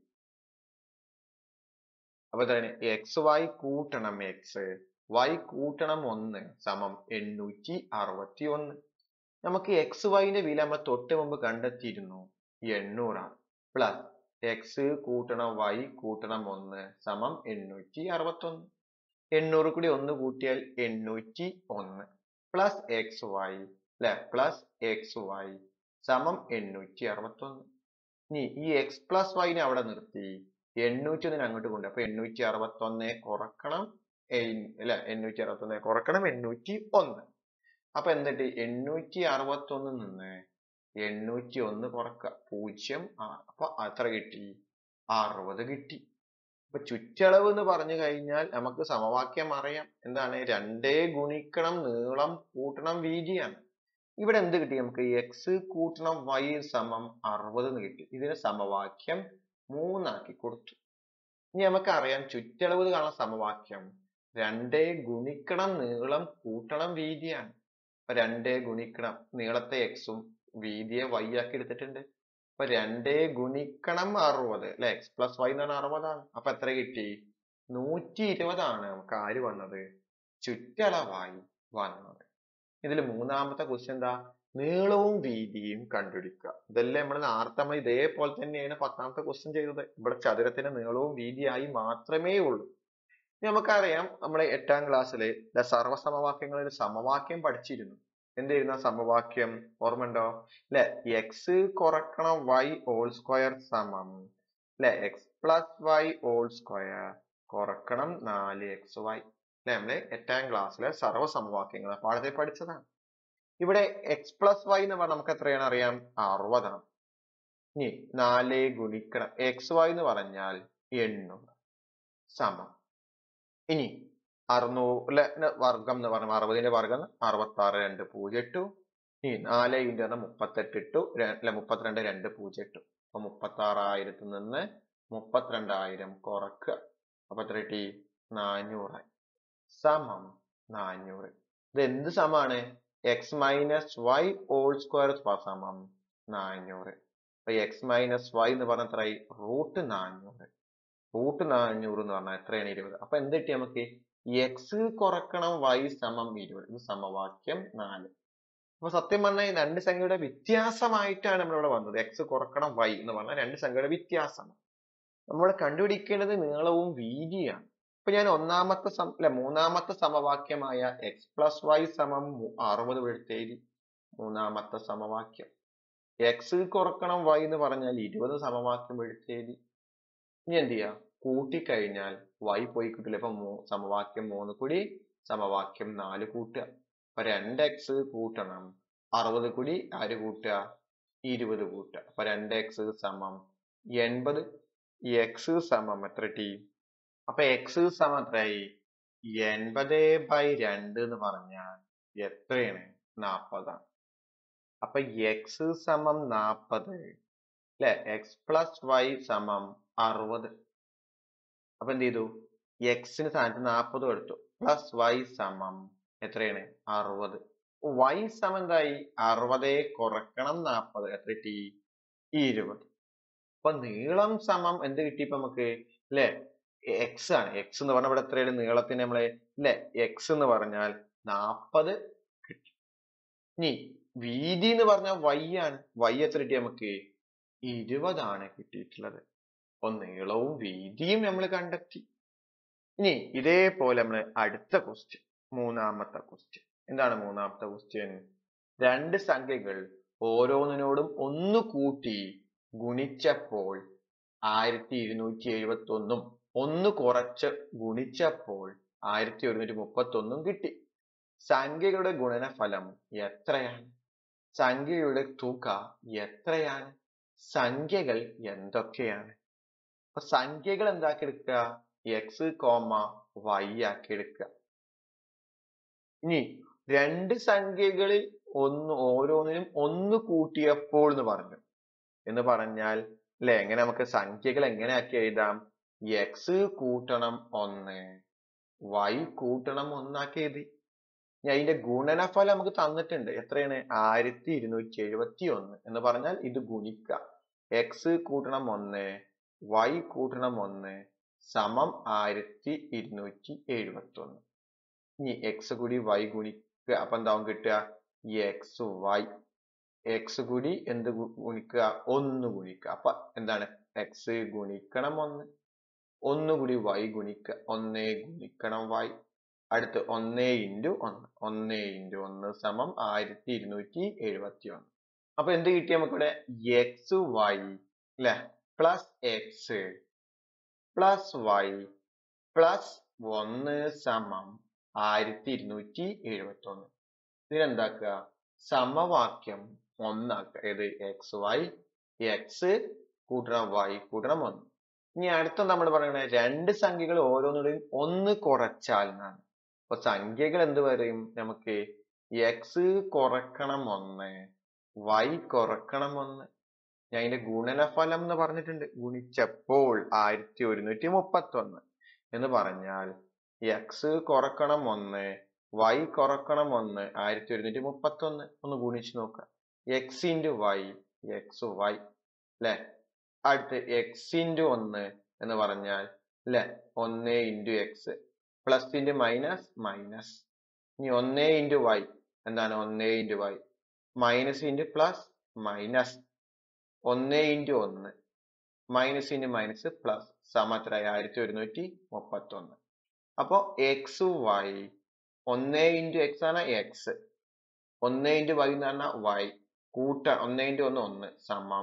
അപ്പൊ തന്നെ xy കൂട്ടണം x y കൂട്ടണം 1 സമം 861. നമുക്ക് xy ന്റെ വില നമ്മൾ തൊട്ട് മുമ്പ് കണ്ടെത്തിയിരുന്നു 800 ആണ്. പ്ലസ് x കൂട്ടണം y കൂട്ടണം 1 സമം 861. 800 കൂടി 1 കൂട്ടിയാൽ 801 പ്ലസ് xy അല്ലെ? പ്ലസ് xy സമം 861. ഇനി ഈ x പ്ലസ് y നെ അവിടെ നിർത്തി 801 അങ്ങോട്ട് കൊണ്ട്. അപ്പൊ 861 കുറക്കണം അല്ലെ? 861 കുറക്കണം 801. അപ്പൊ എന്നിട്ട് 861 നിന്ന് 801 കുറക്കുക 0. അപ്പൊ എത്ര കിട്ടി? 60 കിട്ടി. അപ്പൊ ചുറ്റളവ് എന്ന് പറഞ്ഞു കഴിഞ്ഞാൽ നമുക്ക് സമവാക്യം അറിയാം. എന്താണ്? 2 ഗുണിക്കണം നീളം കൂട്ടണം വീതിയാണ്. ഇവിടെ എന്ത് കിട്ടി നമുക്ക്? x കൂട്ടണം y സമം 60 എന്ന് കിട്ടി. ഇതിന് സമവാക്യം 3 ആക്കി കൊടുത്തു. ഇനി നമുക്കറിയാം ചുറ്റളവ് കാണാൻ സമവാക്യം 2 ഗുണിക്കണം നീളം കൂട്ടണം വീതിയാണ്. അപ്പൊ 2 ഗുണിക്കണം നീളത്തെ x ഉം വീതിയെ y ആക്കി എടുത്തിട്ടുണ്ട്. അപ്പൊ 2 ഗുണിക്കണം 60 അല്ലെ? x പ്ലസ് y എന്ന് പറഞ്ഞാൽ 60 ആണ്. അപ്പൊ എത്ര കിട്ടി? 120 ആണ് നമുക്ക് ആര് വന്നത്? ചുറ്റളവായി വന്നത്. ഇതിൽ മൂന്നാമത്തെ ക്വസ്റ്റ്യൻ എന്താ? നീളവും വീതിയും കണ്ടുപിടിക്കുക. ഇതെല്ലാം നമ്മൾ ഇതേപോലെ തന്നെയാണ് 10ാമത്തെ ക്വസ്റ്റ്യൻ ചെയ്തത്. ഇവിടെ ചതുരത്തിന്റെ നീളവും വീതിയായി മാത്രമേ ഉള്ളൂ. നമുക്കറിയാം നമ്മളെ 8ാം ക്ലാസ്സിലെ സർവ്വസമവാക്യങ്ങളിൽ സമവാക്യം പഠിച്ചിരുന്നു. എന്തായിരുന്നു സമവാക്യം? ഓർമ്മയുണ്ടോ? അല്ലെ? x കുറക്കണം y ഹോൾ സ്ക്വയർ സമം അല്ലെ? x plus y whole square കുറക്കണം 4xy. അല്ലെ? നമ്മളെ 8ാം ക്ലാസ്സിലെ സർവ്വസമവാക്യങ്ങൾ പാഠത്തിൽ പഠിച്ചതാണ്. ഇവിടെ x പ്ലസ് y എന്ന് പറഞ്ഞാൽ നമുക്ക് എത്രയാണ് അറിയാം? 60 ആണ്. ഇനി 4 ഗുണിക്കണം xy എന്ന് പറഞ്ഞാൽ 800 സമം. ഇനി 600 വർഗം എന്ന് പറഞ്ഞാൽ 60ന്റെ വർഗം 66 2 0 ഇട്ടു. ഇനി 4 ഇൻറ്റു 38 ഇട്ടു. 32 2 0 ഇട്ടു. അപ്പൊ 36,000 നിന്ന് 32,000 കുറക്കുക. അപ്പൊ എത്ര കിട്ടി? 400 സമം 400. ഇത് എന്ത് സമമാണ്? x minus y whole square സമം 400. അപ്പൊ x മൈനസ് y എന്ന് പറഞ്ഞാൽ എത്രയായി? √400. √400 എന്ന് പറഞ്ഞാൽ എത്രയാണ്? 20. അപ്പൊ എന്ത് കിട്ടി നമുക്ക്? x കുറക്കണം y സമം 20. ഇത് സമവാക്യം 4. അപ്പൊ സത്യം പറഞ്ഞാൽ ഈ രണ്ട് സംഖ്യയുടെ വ്യത്യാസമായിട്ടാണ് നമ്മളിവിടെ വന്നത്. x കുറക്കണം y എന്ന് പറഞ്ഞാൽ രണ്ട് സംഖ്യയുടെ വ്യത്യാസമാണ്. നമ്മൾ കണ്ടുപിടിക്കേണ്ടത് നീളവും വീതിയാണ്. അപ്പൊ ഞാൻ മൂന്നാമത്തെ സമവാക്യമായ x പ്ലസ് y സമം 60 എടുത്തെഴുതി. മൂന്നാമത്തെ സമവാക്യം x കുറക്കണം y എന്ന് പറഞ്ഞാൽ 20 സമവാക്യം എടുത്തെഴുതി. ഇനി എന്ത് ചെയ്യാ? കൂട്ടിക്കഴിഞ്ഞാൽ y പോയി കിട്ടില്ല. അപ്പൊ സമവാക്യം 3 കൂടി സമവാക്യം 4 കൂട്ടുക. അപ്പൊ 2x കൂട്ടണം 60 കൂടി ആര് കൂട്ടുക? 20 കൂട്ടുക. അപ്പൊ 2x സമം 80. x സമം എത്ര ടി? അപ്പൊ x സമം എത്രയായി? 80/2 എന്ന് പറഞ്ഞാൽ എത്രയാണ്? 40 ആണ്. അപ്പൊ x സമം 40 അല്ലെ? x പ്ലസ് y സമം 60. അപ്പൊ എന്ത് ചെയ്തു? x ന് സ്ഥാനത്ത് 40 എടുത്തു. പ്ലസ് y സമം എത്രയാണ്? 60. y സമം എന്തായി? 60 കുറക്കണം 40 എത്ര ടി? 20. അപ്പൊ നീളം സമം എന്ത് കിട്ടി ഇപ്പൊ നമുക്ക്? അല്ലെ? x ആണ്. x എന്ന് പറഞ്ഞാൽ ഇവിടെ എത്രയാണ് നീളത്തിന് നമ്മളെ? അല്ലെ? x എന്ന് പറഞ്ഞാൽ 40 കിട്ടി. ഇനി വീതി എന്ന് പറഞ്ഞാൽ y ആണ്. y എത്ര കിട്ടി നമുക്ക്? 20 ആണ് കിട്ടിയിട്ടുള്ളത്. അപ്പൊ നീളവും വീതിയും നമ്മൾ കണ്ടെത്തി. ഇനി ഇതേപോലെ നമ്മൾ അടുത്ത ക്വസ്റ്റ്യൻ, മൂന്നാമത്തെ ക്വസ്റ്റ്യൻ എന്താണ്? മൂന്നാമത്തെ ക്വസ്റ്റ്യൻ രണ്ട് സംഖ്യകൾ ഓരോന്നിനോടും ഒന്ന് കൂട്ടി ഗുണിച്ചപ്പോൾ 1271 ഒന്ന് കുറച്ച് ഗുണിച്ചപ്പോൾ 1131 കിട്ടി. സംഖ്യകളുടെ ഗുണനഫലം എത്രയാണ്? സംഖ്യയുടെ തുക എത്രയാണ്? സംഖ്യകൾ എന്തൊക്കെയാണ്? അപ്പൊ സംഖ്യകൾ എന്താക്കി എടുക്കുക? x, y ആക്കി എടുക്കുക. ഇനി രണ്ട് സംഖ്യകളിൽ ഓരോന്നിനും ഒന്ന് കൂട്ടിയപ്പോൾ എന്ന് പറഞ്ഞു. എന്ന് പറഞ്ഞാൽ അല്ലെ, എങ്ങനെ നമുക്ക് സംഖ്യകൾ എങ്ങനെ ആക്കി എഴുതാം? എക്സ് കൂട്ടണം 1 y കൂട്ടണം 1 ആക്കി എഴുതി. ഇനി അതിന്റെ ഗുണനഫലം നമുക്ക് തന്നിട്ടുണ്ട്. എത്രയാണ്? 1271 എന്ന് പറഞ്ഞാൽ ഇത് ഗുണിക്കുക. എക്സ് കൂട്ടണം 1 y കൂട്ടണം 1 സമം 1271. ഇനി എക്സ് കൂടി y ഗുണിക്കുക. അപ്പൊ എന്താവും കിട്ടുക? X y. എക്സ് കൂടി എന്ത് ഗുണിക്കുക? 1 ഗുണിക്കുക. അപ്പൊ എന്താണ്? എക്സ് ഗുണിക്കണം 1. 1 കൂടി y ഗുണിക്കുക. 1 ഗുണിക്കണം y. അടുത്ത് 1 ഇൻറ്റു 1. 1 ഇൻറ്റു 1 സമം 1271. അപ്പൊ എന്ത് കിട്ടി നമുക്കിവിടെ? എക്സ് വൈ അല്ലെ plus x plus y plus 1 സമം 1271. ഇതിനെന്താക്കുക? സമവാക്യം 1 ആക്കുക. ഏത്? എക്സ് വൈ എക്സ് കൂട്ടണം വൈ കൂട്ടണം 1. ഇനി അടുത്ത നമ്മൾ പറയണേ രണ്ട് സംഖ്യകൾ ഓരോന്നിടെയും 1 കുറച്ചാൽ എന്നാണ്. അപ്പൊ സംഖ്യകൾ എന്ത് പറയും നമുക്ക്? എക്സ് കുറക്കണം 1 വൈ കുറക്കണം 1. ഞാൻ അതിന്റെ ഗുണനഫലം എന്ന് പറഞ്ഞിട്ടുണ്ട്. ഗുണിച്ചപ്പോൾ 1131 എന്ന് പറഞ്ഞാൽ എക്സ് കുറക്കണം 1 വൈ കുറക്കണം 1 1131. ഒന്ന് ഗുണിച്ച് നോക്കുക. X into y x y അല്ലെ. അടുത്ത് എക്സ് ഇൻറ്റു 1 എന്ന് പറഞ്ഞാൽ അല്ലെ 1 into x plus into minus minus. ഇനി 1 ഇൻറ്റു വൈ എന്താണ്? 1 into y minus into plus minus. 1 into 1 minus into minus plus സമത്രയായി 1131. അപ്പൊ എക്സ് വൈ 1 ഇൻറ്റു എക്സ് ആണ് എക്സ്, 1 ഇൻറ്റു വൈ എന്ന് പറഞ്ഞാൽ വൈ കൂട്ട 1 ഇൻറ്റു 1 1 സമം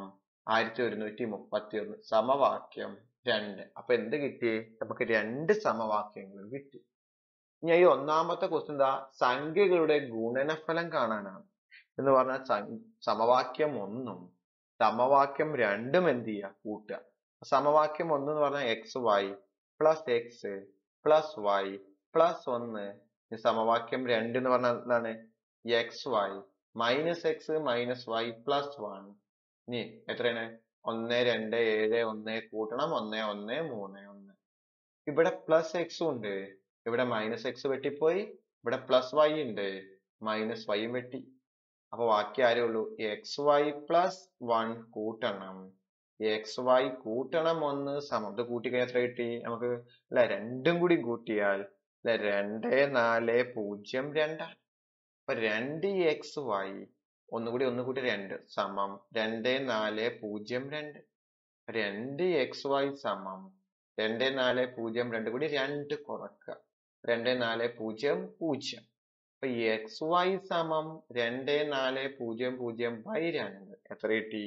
1131. സമവാക്യം 2. അപ്പൊ എന്ത് കിട്ടി? നമുക്ക് രണ്ട് സമവാക്യങ്ങൾ കിട്ടി. ഇനി ഈ ഒന്നാമത്തെ ക്വസ്റ്റ്യൻ എന്താ? സംഖ്യകളുടെ ഗുണനഫലം കാണാനാണ്. എന്ന് പറഞ്ഞാൽ സമവാക്യം 1ഉം സമവാക്യം 2ഉം എന്ത് ചെയ്യുക? കൂട്ടുക. സമവാക്യം 1 എന്ന് പറഞ്ഞാൽ x y plus x plus y plus 1. സമവാക്യം 2 എന്ന് പറഞ്ഞാൽ എന്താണ്? X y minus x minus y plus 1. ഇനി എത്രയാണ്? 1 2 7 1 കൂട്ടണം 1 1 3 1. ഇവിടെ പ്ലസ് എക്സ് ഉണ്ട്, ഇവിടെ മൈനസ് എക്സ് വെട്ടിപ്പോയി, ഇവിടെ പ്ലസ് വൈ ഉണ്ട്, മൈനസ് വൈ വെട്ടി. അപ്പൊ ബാക്കി ആരേ ഉള്ളൂ? എക്സ് വൈ പ്ലസ് 1 കൂട്ടണം എക്സ് വൈ കൂട്ടണം 1 സമം. ഇത് കൂട്ടിക്കഴിഞ്ഞാൽ എത്ര കിട്ടി നമുക്ക്? അല്ലെ, രണ്ടും കൂടി കൂട്ടിയാൽ അല്ലെ 2 4 0 2. അപ്പൊ 2 എക്സ് വൈ ഒന്നുകൂടി 1 കൂട്ടി 2 സമം 2 4 0 2. 2 എക്സ് വൈ സമം 2 4 0 2 കൂടി 2 കുറക്കുക. 2 4 0 0. അപ്പൊ എക്സ് വൈ സമം 2 4 0 0 ബൈ 2. എത്ര കിട്ടി?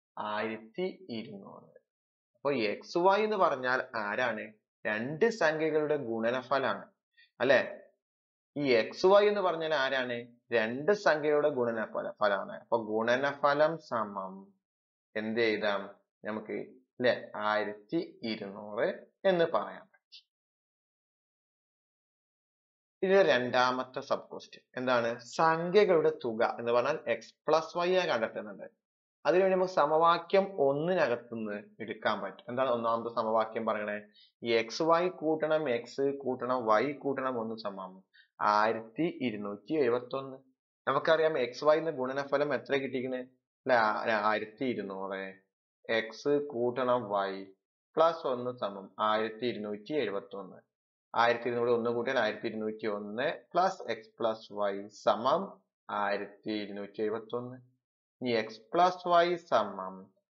1200. അപ്പൊ എക്സ് വൈ എന്ന് പറഞ്ഞാൽ ആരാണ്? രണ്ട് സംഖ്യകളുടെ ഗുണനഫലാണ് അല്ലെ. ഈ എക്സ് വൈ എന്ന് പറഞ്ഞാൽ ആരാണ്? രണ്ട് സംഖ്യയുടെ ഗുണനഫലമാണ്. അപ്പൊ ഗുണനഫലം സമം എന്ത് എഴുതാം നമുക്ക്? അല്ലെ 1200 എന്ന് പറയാം. ഇത് രണ്ടാമത്തെ സബ് ക്വസ്റ്റ്യൻ. എന്താണ്? സംഖ്യകളുടെ തുക എന്ന് പറഞ്ഞാൽ എക്സ് പ്ലസ് വൈ കണ്ടെത്തുന്നുണ്ട്. അതിനുവേണ്ടി നമുക്ക് സമവാക്യം 1നകത്തുനിന്ന് എടുക്കാൻ പറ്റും. എന്താണ് ഒന്നാമത്തെ സമവാക്യം പറയണേ? എക്സ് വൈ കൂട്ടണം എക്സ് കൂട്ടണം വൈ കൂട്ടണം 1 സമം 1271. നമുക്കറിയാം എക്സ് വൈ എന്ന ഗുണനഫലം എത്ര കിട്ടിയിരിക്കുന്നത്? അല്ലെ 1200. എക്സ് കൂട്ടണം വൈ പ്ലസ് 1 സമം 1271. 1200 1 കൂട്ടിയാൽ 1201 പ്ലസ് എക്സ് പ്ലസ് വൈ സമം 1271. ഇനി എക്സ് പ്ലസ് വൈ സമം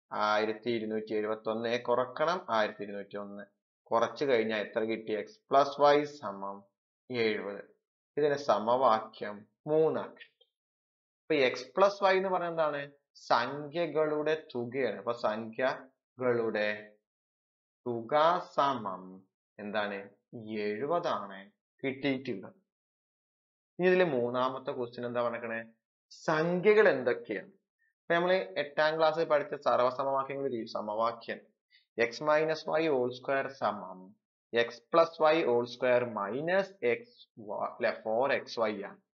1271 കുറക്കണം 1201. കുറച്ചു കഴിഞ്ഞാൽ എത്ര കിട്ടി? എക്സ് പ്ലസ് വൈ സമം 70. ഇതിനെ സമവാക്യം 3 ആക്കി. അപ്പൊ എക്സ് പ്ലസ് വൈ എന്ന് പറഞ്ഞാൽ എന്താണ്? സംഖ്യകളുടെ തുകയാണ്. അപ്പൊ സംഖ്യകളുടെ തുക സമം എന്താണ്? 70 ആണ് കിട്ടിയിട്ടുള്ളത്. ഇനി ഇതിലെ മൂന്നാമത്തെ ക്വസ്റ്റ്യൻ എന്താ പറഞ്ഞേ? സംഖ്യകൾ എന്തൊക്കെയാണ്? അപ്പൊ നമ്മള് 8ാം ക്ലാസ്സിൽ പഠിച്ച സർവ്വസമവാക്യങ്ങൾ സമവാക്യം x minus y whole square സമം x plus y whole square minus x 4xy ആണ്.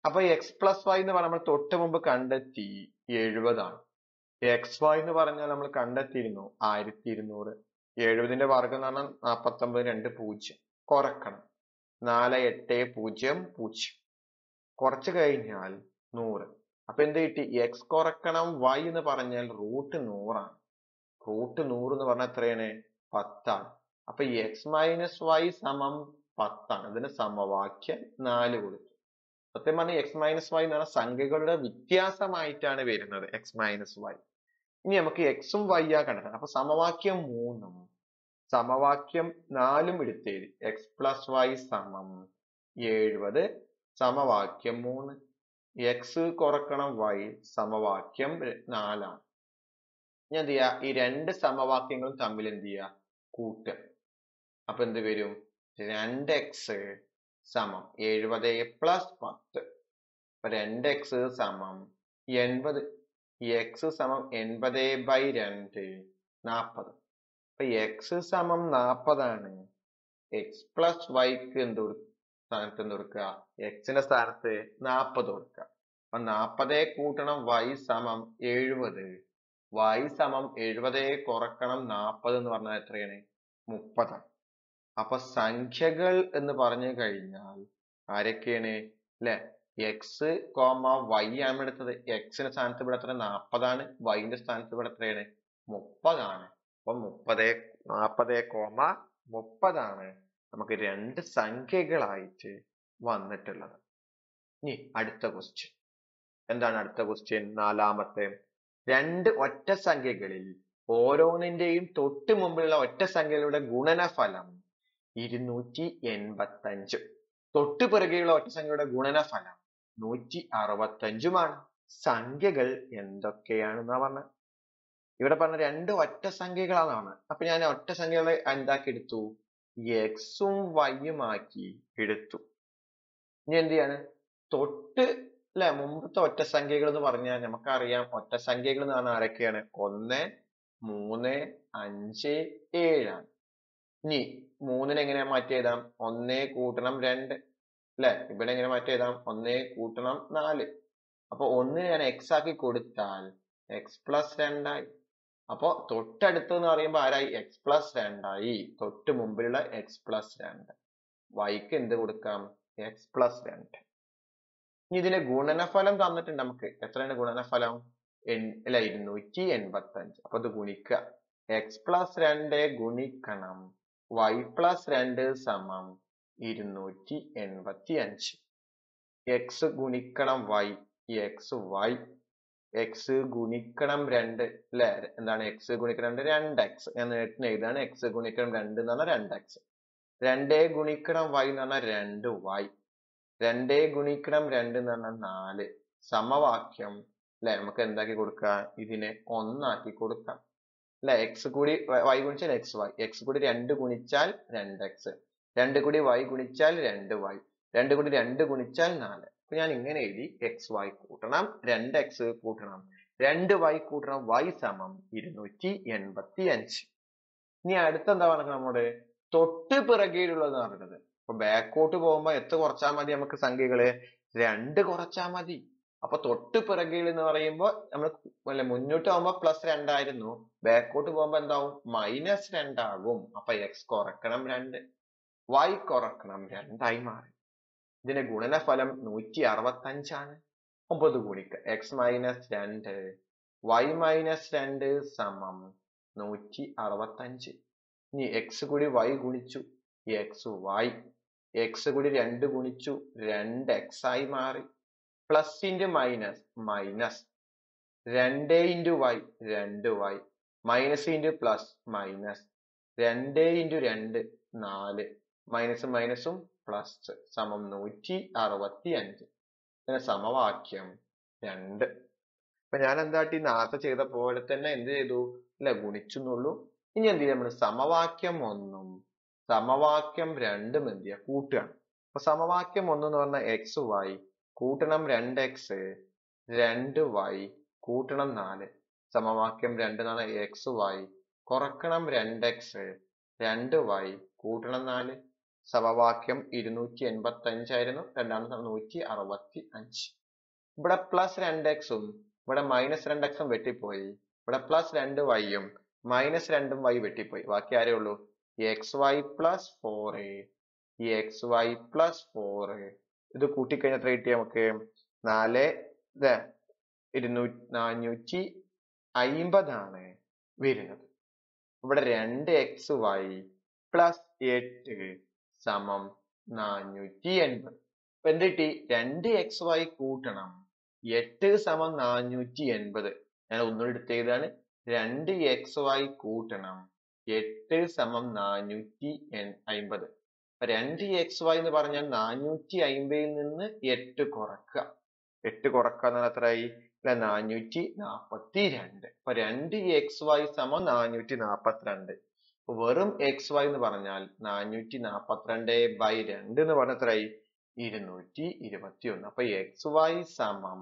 അപ്പൊ എക്സ് പ്ലസ് വൈ എന്ന് പറഞ്ഞാൽ നമ്മൾ തൊട്ട് മുമ്പ് കണ്ടെത്തി 70 ആണ്. എക്സ് വൈ എന്ന് പറഞ്ഞാൽ നമ്മൾ കണ്ടെത്തിയിരുന്നു 1200. 70ന്റെ വർഗ്ഗം എന്ന് പറഞ്ഞാൽ 49.20. കുറക്കണം 4800. കുറച്ച് കഴിഞ്ഞാൽ 100. അപ്പൊ എന്ത് കിട്ടി? എക്സ് കുറക്കണം വൈ എന്ന് പറഞ്ഞാൽ √100 ആണ്. √100 എന്ന് പറഞ്ഞാൽ എത്രയാണ്? 10 ആണ്. അപ്പൊ എക്സ് മൈനസ് വൈ സമം 10 ആണ്. ഇതിന് സമവാക്യം 4 കൊടുത്തു. സത്യം പറഞ്ഞാൽ എക്സ് മൈനസ് വൈ എന്ന് പറഞ്ഞാൽ സംഖ്യകളുടെ വ്യത്യാസമായിട്ടാണ് വരുന്നത്. X minus y. ഇനി നമുക്ക് എക്സും വൈ ആ കണ്ടെത്തണം. അപ്പൊ സമവാക്യം 3 സമവാക്യം 4 എടുത്തേരി. എക്സ് പ്ലസ് വൈ സമം 70 സമവാക്യം 3. എക്സ് കുറക്കണം വൈ സമവാക്യം 4 ആണ്. ഇനി എന്ത് ചെയ്യാ? ഈ രണ്ട് സമവാക്യങ്ങളും തമ്മിൽ എന്ത് ചെയ്യാ? കൂട്ടുക. അപ്പൊ എന്ത് വരും? 2x സമം 70 പ്ലസ് 10. അപ്പൊ 2x സമം 80. x സമം 80/2 40. അപ്പൊ x സമം 40 ആണ്. x പ്ലസ് വൈക്ക് സ്ഥാനത്ത് എന്ത് കൊടുക്കുക? എക്സിന്റെ സ്ഥാനത്ത് 40 കൊടുക്കുക. അപ്പൊ 40 കൂട്ടണം y സമം 70. y സമം 70 കുറക്കണം 40 എന്ന് പറഞ്ഞാൽ എത്രയാണ്? 30. അപ്പൊ സംഖ്യകൾ എന്ന് പറഞ്ഞു കഴിഞ്ഞാൽ ആരൊക്കെയാണ്? അല്ലെ? എക്സ് കോമ വൈ ആണ് എടുത്തത്. എക്സിന്റെ സ്ഥാനത്ത് ഇവിടെ എത്ര? 40 ആണ്. വൈന്റെ സ്ഥാനത്ത് ഇവിടെ എത്രയാണ്? 30 ആണ്. അപ്പൊ 40,30 ആണ് നമുക്ക് രണ്ട് സംഖ്യകളായിട്ട് വന്നിട്ടുള്ളത്. ഇനി അടുത്ത ക്വസ്റ്റ്യൻ എന്താണ്? അടുത്ത ക്വസ്റ്റ്യൻ നാലാമത്തെ. രണ്ട് ഒറ്റ സംഖ്യകളിൽ ഓരോന്നിന്റെയും തൊട്ട് മുമ്പിലുള്ള ഒറ്റ സംഖ്യകളുടെ ഗുണനഫലം 285. തൊട്ട് പിറകെയുള്ള ഒറ്റ സംഖ്യയുടെ ഗുണനഫലം 165മാണ്. സംഖ്യകൾ എന്തൊക്കെയാണെന്നാ പറഞ്ഞത്. ഇവിടെ പറഞ്ഞ രണ്ട് ഒറ്റ സംഖ്യകളാണ് പറഞ്ഞത്. അപ്പൊ ഞാൻ ഒറ്റ സംഖ്യകളെ എന്താക്കി എടുത്തു? എക്സും വൈയും ആക്കി എടുത്തു. ഇനി എന്ത് ചെയ്യാണ്? തൊട്ട് അല്ലെ മുമ്പത്തെ ഒറ്റ സംഖ്യകൾ എന്ന് പറഞ്ഞാൽ നമുക്കറിയാം. ഒറ്റ സംഖ്യകൾ എന്ന് പറഞ്ഞാൽ ആരൊക്കെയാണ്? 1, 3, 5, 7 ആണ്. ഇനി 3നെ എങ്ങനെ മാറ്റി എഴുതാം? 1 കൂട്ടണം 2 അല്ലെ? ഇവിടെ എങ്ങനെ മാറ്റി എഴുതാം? 1 കൂട്ടണം 4. അപ്പൊ 1 ഞാൻ x ആക്കി കൊടുത്താൽ x പ്ലസ് 2 ആയി. അപ്പൊ തൊട്ടടുത്ത് എന്ന് പറയുമ്പോ ആരായി? x പ്ലസ് 2 ആയി. തൊട്ട് മുമ്പിലുള്ള x പ്ലസ് 2. വൈക്ക് എന്ത് കൊടുക്കാം? x plus 2. ഇനി ഇതിന്റെ ഗുണനഫലം തന്നിട്ടുണ്ട് നമുക്ക്. എത്രയാണ് ഗുണനഫലം? അല്ല 285. അപ്പൊ ഇത് ഗുണിക്കുക. x പ്ലസ് 2 ഗുണിക്കണം y പ്ലസ് 2 സമം 285. x ഗുണിക്കണം y x y. x ഗുണിക്കണം 2 അല്ലെ? എന്താണ് x ഗുണിക്കണം 2? 2x. ഞാൻ നേരിട്ട് എഴുതാണ്. x ഗുണിക്കണം 2 എന്ന് പറഞ്ഞാൽ 2x. 2 ഗുണിക്കണം y എന്ന് പറഞ്ഞാൽ 2y. 2 ഗുണിക്കണം 2 എന്ന് പറഞ്ഞാൽ 4. സമവാക്യം അല്ലെ? നമുക്ക് എന്താക്കി കൊടുക്കാം? ഇതിനെ 1 ആക്കി കൊടുക്കാം അല്ലെ? x കൂടി y ഗുണിച്ചാൽ xy. x കൂടി 2 ഗുണിച്ചാൽ 2x. 2 കൂടി y ഗുണിച്ചാൽ 2y. 2 കൂടി 2 ഗുണിച്ചാൽ 4. അപ്പൊ ഞാൻ ഇങ്ങനെ എഴുതി. xy കൂട്ടണം 2x കൂട്ടണം 2y കൂട്ടണം y സമം 285. ഇനി അടുത്ത എന്താ പറഞ്ഞത്? നമ്മുടെ തൊട്ട് പിറകെയുള്ളത് പറഞ്ഞത്. അപ്പൊ ബാക്കോട്ട് പോകുമ്പോ എത്ര കുറച്ചാൽ മതി? നമുക്ക് സംഖ്യകള് 2 കുറച്ചാൽ മതി. അപ്പൊ തൊട്ട് പിറകിൽ എന്ന് പറയുമ്പോ നമ്മൾ മുന്നോട്ട് പോകുമ്പോ +2 ആയിരുന്നു. ബാക്കോട്ട് പോകുമ്പോ എന്താവും? -2 ആകും. അപ്പൊ x കുറക്കണം 2, y കുറക്കണം 2 ആയി മാറി. ഇതിന്റെ ഗുണനഫലം 165 ആണ്. 9 ഗുണിക്കുക. x മൈനസ് 2 y മൈനസ് 2 സമം 165. ഇനി x കൂടി y ഗുണിച്ചു xy. x കൂടി 2 ഗുണിച്ചു 2x ആയി മാറി. Plus into minus minus. 2 into y 2y. Minus into plus minus. 2 into 2 4. മൈനസും മൈനസും പ്ലസ് സമം 165. പിന്നെ സമവാക്യം 2. അപ്പൊ ഞാൻ എന്താട്ടി? നേരത്തെ ചെയ്ത പോലെ തന്നെ എന്ത് ചെയ്തു? അല്ലെ? ഗുണിച്ചെന്നുള്ളൂ. ഇനി എന്ത് ചെയ്യും? നമ്മൾ സമവാക്യം 1ഉം സമവാക്യം 2ഉം എന്ത് ചെയ്യുക? കൂട്ടുകയാണ്. അപ്പൊ സമവാക്യം 1 എന്ന് പറഞ്ഞാൽ xy കൂട്ടണം 2x 2y കൂട്ടണം 4. സമവാക്യം 2 എന്ന് പറഞ്ഞാൽ xy കുറക്കണം 2x 2y കൂട്ടണം 4. സമവാക്യം 285 ആയിരുന്നു. രണ്ടാമത്തെ 165. ഇവിടെ പ്ലസ് 2x ഇവിടെ മൈനസ് 2x വെട്ടിപ്പോയി. ഇവിടെ പ്ലസ് 2y മൈനസ് 2y വെട്ടിപ്പോയി. ബാക്കി ആരേ ഉള്ളൂ? xy plus 4a. ഈ xy പ്ലസ് 4a ഇത് കൂട്ടിക്കഴിഞ്ഞാൽ എത്ര കിട്ടി നമുക്ക്? 450 ആണ് വരുന്നത്. ഇവിടെ 2xy പ്ലസ് 8 സമം 480. അപ്പൊ എന്ത് കിട്ടി? 2xy കൂട്ടണം 8 സമം 480. ഞാൻ ഒന്നുകൂടി എടുത്ത് എഴുതാണ്. 2xy കൂട്ടണം 8 സമം 450. 2xy എന്ന് പറഞ്ഞാൽ 450 നിന്ന് 8 കുറക്കുക. 8 കുറക്കുക എന്നാൽ എത്രയായി? 442. അപ്പൊ 2xy സമം 442. വെറും xy എന്ന് പറഞ്ഞാൽ 442/2 എന്ന് പറഞ്ഞാൽ എത്രയായി? 221. അപ്പൊ xy സമം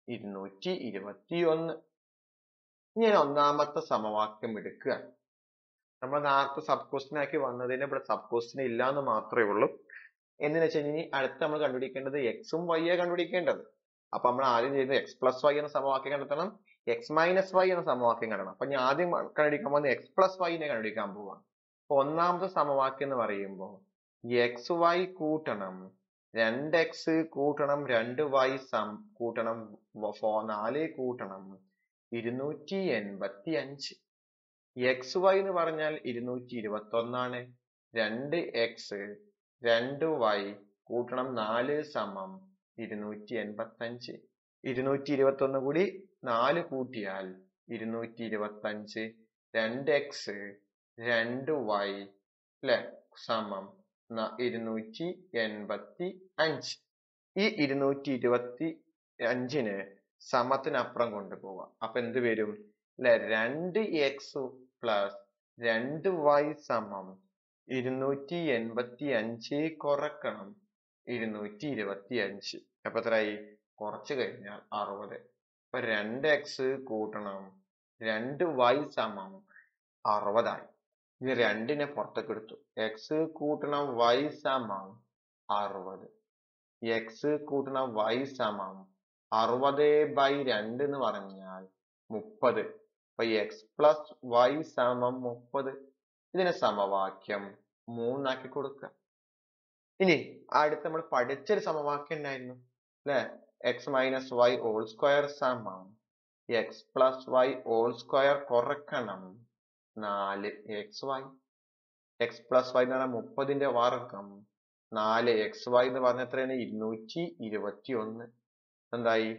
221. ഞാൻ ഒന്നാമത്തെ സമവാക്യം എടുക്കുക. നമ്മൾ നേരത്തെ സബ് ക്വസ്റ്റ്യൻ ആക്കി വന്നതിന് ഇവിടെ സബ് ക്വസ്റ്റ്യൻ ഇല്ല എന്ന് മാത്രമേ ഉള്ളൂ. എന്തിനു വെച്ച് കഴിഞ്ഞാൽ അടുത്ത് നമ്മൾ കണ്ടുപിടിക്കേണ്ടത് എക്സും വൈ കണ്ടുപിടിക്കേണ്ടത്. അപ്പൊ നമ്മൾ ആദ്യം ചെയ്യുന്നത് x പ്ലസ് വൈ എന്ന സമവാക്യം കണ്ടെത്തണം, x മൈനസ് വൈ എന്ന സമവാക്യം കണ്ടെത്തണം. അപ്പൊ ഞാൻ ആദ്യം കണ്ടുപിടിക്കാൻ പോകുന്നത് x പ്ലസ് വൈനെ കണ്ടുപിടിക്കാൻ പോവാണ്. അപ്പൊ ഒന്നാമത്തെ സമവാക്യം എന്ന് പറയുമ്പോൾ xy കൂട്ടണം 2x കൂട്ടണം 2y കൂട്ടണം 4 കൂട്ടണം 285. xy എന്ന് പറഞ്ഞാൽ 221 ആണ്. 2x 2y കൂട്ടണം 4 സമം 285. 221 കൂടി 4 കൂട്ടിയാൽ 225. 2x 2y അല്ലെ സമം 285. ഈ 225ന് സമത്തിനപ്പുറം കൊണ്ടുപോവാം. അപ്പൊ എന്ത് വരും? അല്ലെ 2x പ്ലസ് 2y സമം 285 കുറക്കണം 225. അപ്പൊ എത്രയായി? കുറച്ച് കഴിഞ്ഞാൽ 60. അപ്പൊ 2x കൂട്ടണം 2y സമം 60 ആയി. ഇത് 2നെ പുറത്തേക്ക് എടുത്തു. x കൂട്ടണം y സമം 60. x കൂട്ടണം y സമം 60/2 എന്ന് പറഞ്ഞാൽ 30. അപ്പൊ x പ്ലസ് y സമം 30. ഇതിനെ സമവാക്യം 3 ആക്കി കൊടുക്കുക. ഇനി അടുത്ത് നമ്മൾ പഠിച്ചൊരു സമവാക്യം ഉണ്ടായിരുന്നു അല്ലെ? x minus y whole square സമം x plus y whole square കുറക്കണം 4xy. x പ്ലസ് വൈ എന്ന് പറഞ്ഞാൽ 30ന്റെ വർഗം 4xy എന്ന് പറഞ്ഞ എത്രയാണ്? 221. എന്തായി?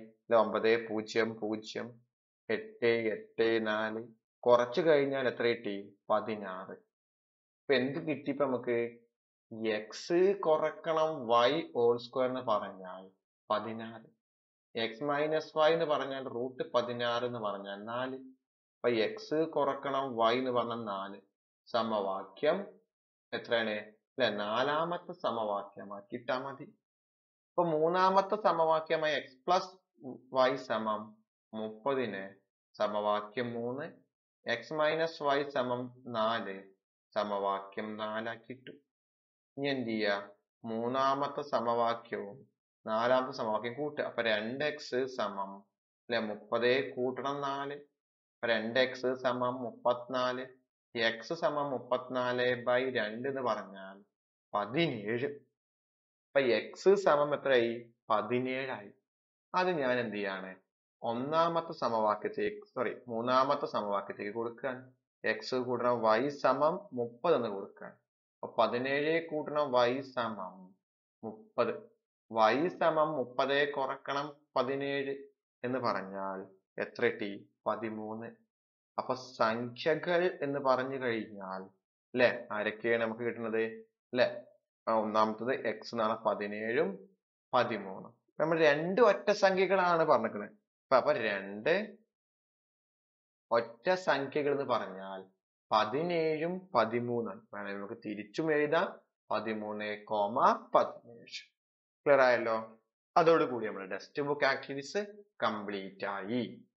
900 884 കുറച്ചു കഴിഞ്ഞാൽ എത്ര കിട്ടി? 16. ഇപ്പൊ എന്ത് കിട്ടി? ഇപ്പൊ നമുക്ക് x കുറക്കണം y ഹോൾ സ്ക്വയർ എന്ന് പറഞ്ഞാൽ 16. x മൈനസ് y എന്ന് പറഞ്ഞാൽ √16 എന്ന് പറഞ്ഞാൽ 4. അപ്പൊ x കുറക്കണം y എന്ന് പറഞ്ഞാൽ 4. സമവാക്യം എത്രയാണ്? അല്ലെ നാലാമത്തെ സമവാക്യമാക്കി ഇട്ടാ മതി. അപ്പൊ മൂന്നാമത്തെ സമവാക്യമായി x പ്ലസ് y സമം 30ന് സമവാക്യം 3, x മൈനസ് y സമം 4 സമവാക്യം 4 ആക്കി ഇട്ടു. ഇനി എന്ത് ചെയ്യുക? മൂന്നാമത്തെ സമവാക്യവും നാലാമത്തെ സമവാക്യം കൂട്ടുക. അപ്പൊ 2x സമം അല്ലെ 30 കൂട്ടണം 4. 2x സമം 34. x സമം 34/2 എന്ന് പറഞ്ഞാൽ 17. അപ്പൊ x സമം എത്രയായി? 17 ആയി. അത് ഞാൻ എന്ത് ചെയ്യാണ്? മൂന്നാമത്തെ സമവാക്യത്തേക്ക് കൊടുക്കുകയാണ്. x കൂട്ടണം y സമം 30 എന്ന് കൊടുക്കുകയാണ്. അപ്പൊ 17 കൂട്ടണം y സമം 30. y സമം 30 കുറക്കണം 17 എന്ന് പറഞ്ഞാൽ എത്ര കിട്ടി? 13. അപ്പൊ സംഖ്യകൾ എന്ന് പറഞ്ഞു കഴിഞ്ഞാൽ അല്ലെ ആരൊക്കെയാണ് നമുക്ക് കിട്ടുന്നത്? അല്ലെ ഒന്നാമത്തത് x എന്നാണ് 17ഉം 13. നമ്മൾ 2 ഒറ്റ സംഖ്യകളാണ് പറഞ്ഞിരിക്കുന്നത്. അപ്പൊ 2 ഒറ്റ സംഖ്യകൾ എന്ന് പറഞ്ഞാൽ 17ഉം 13ആണ്. വേണമെങ്കിൽ നമുക്ക് തിരിച്ചും എഴുതാം 13,17. ക്ലിയർ ആയല്ലോ? അതോടുകൂടി നമ്മുടെ ടെക്സ്റ്റ് ബുക്ക് ആക്ടിവിറ്റീസ് കംപ്ലീറ്റ് ആയി.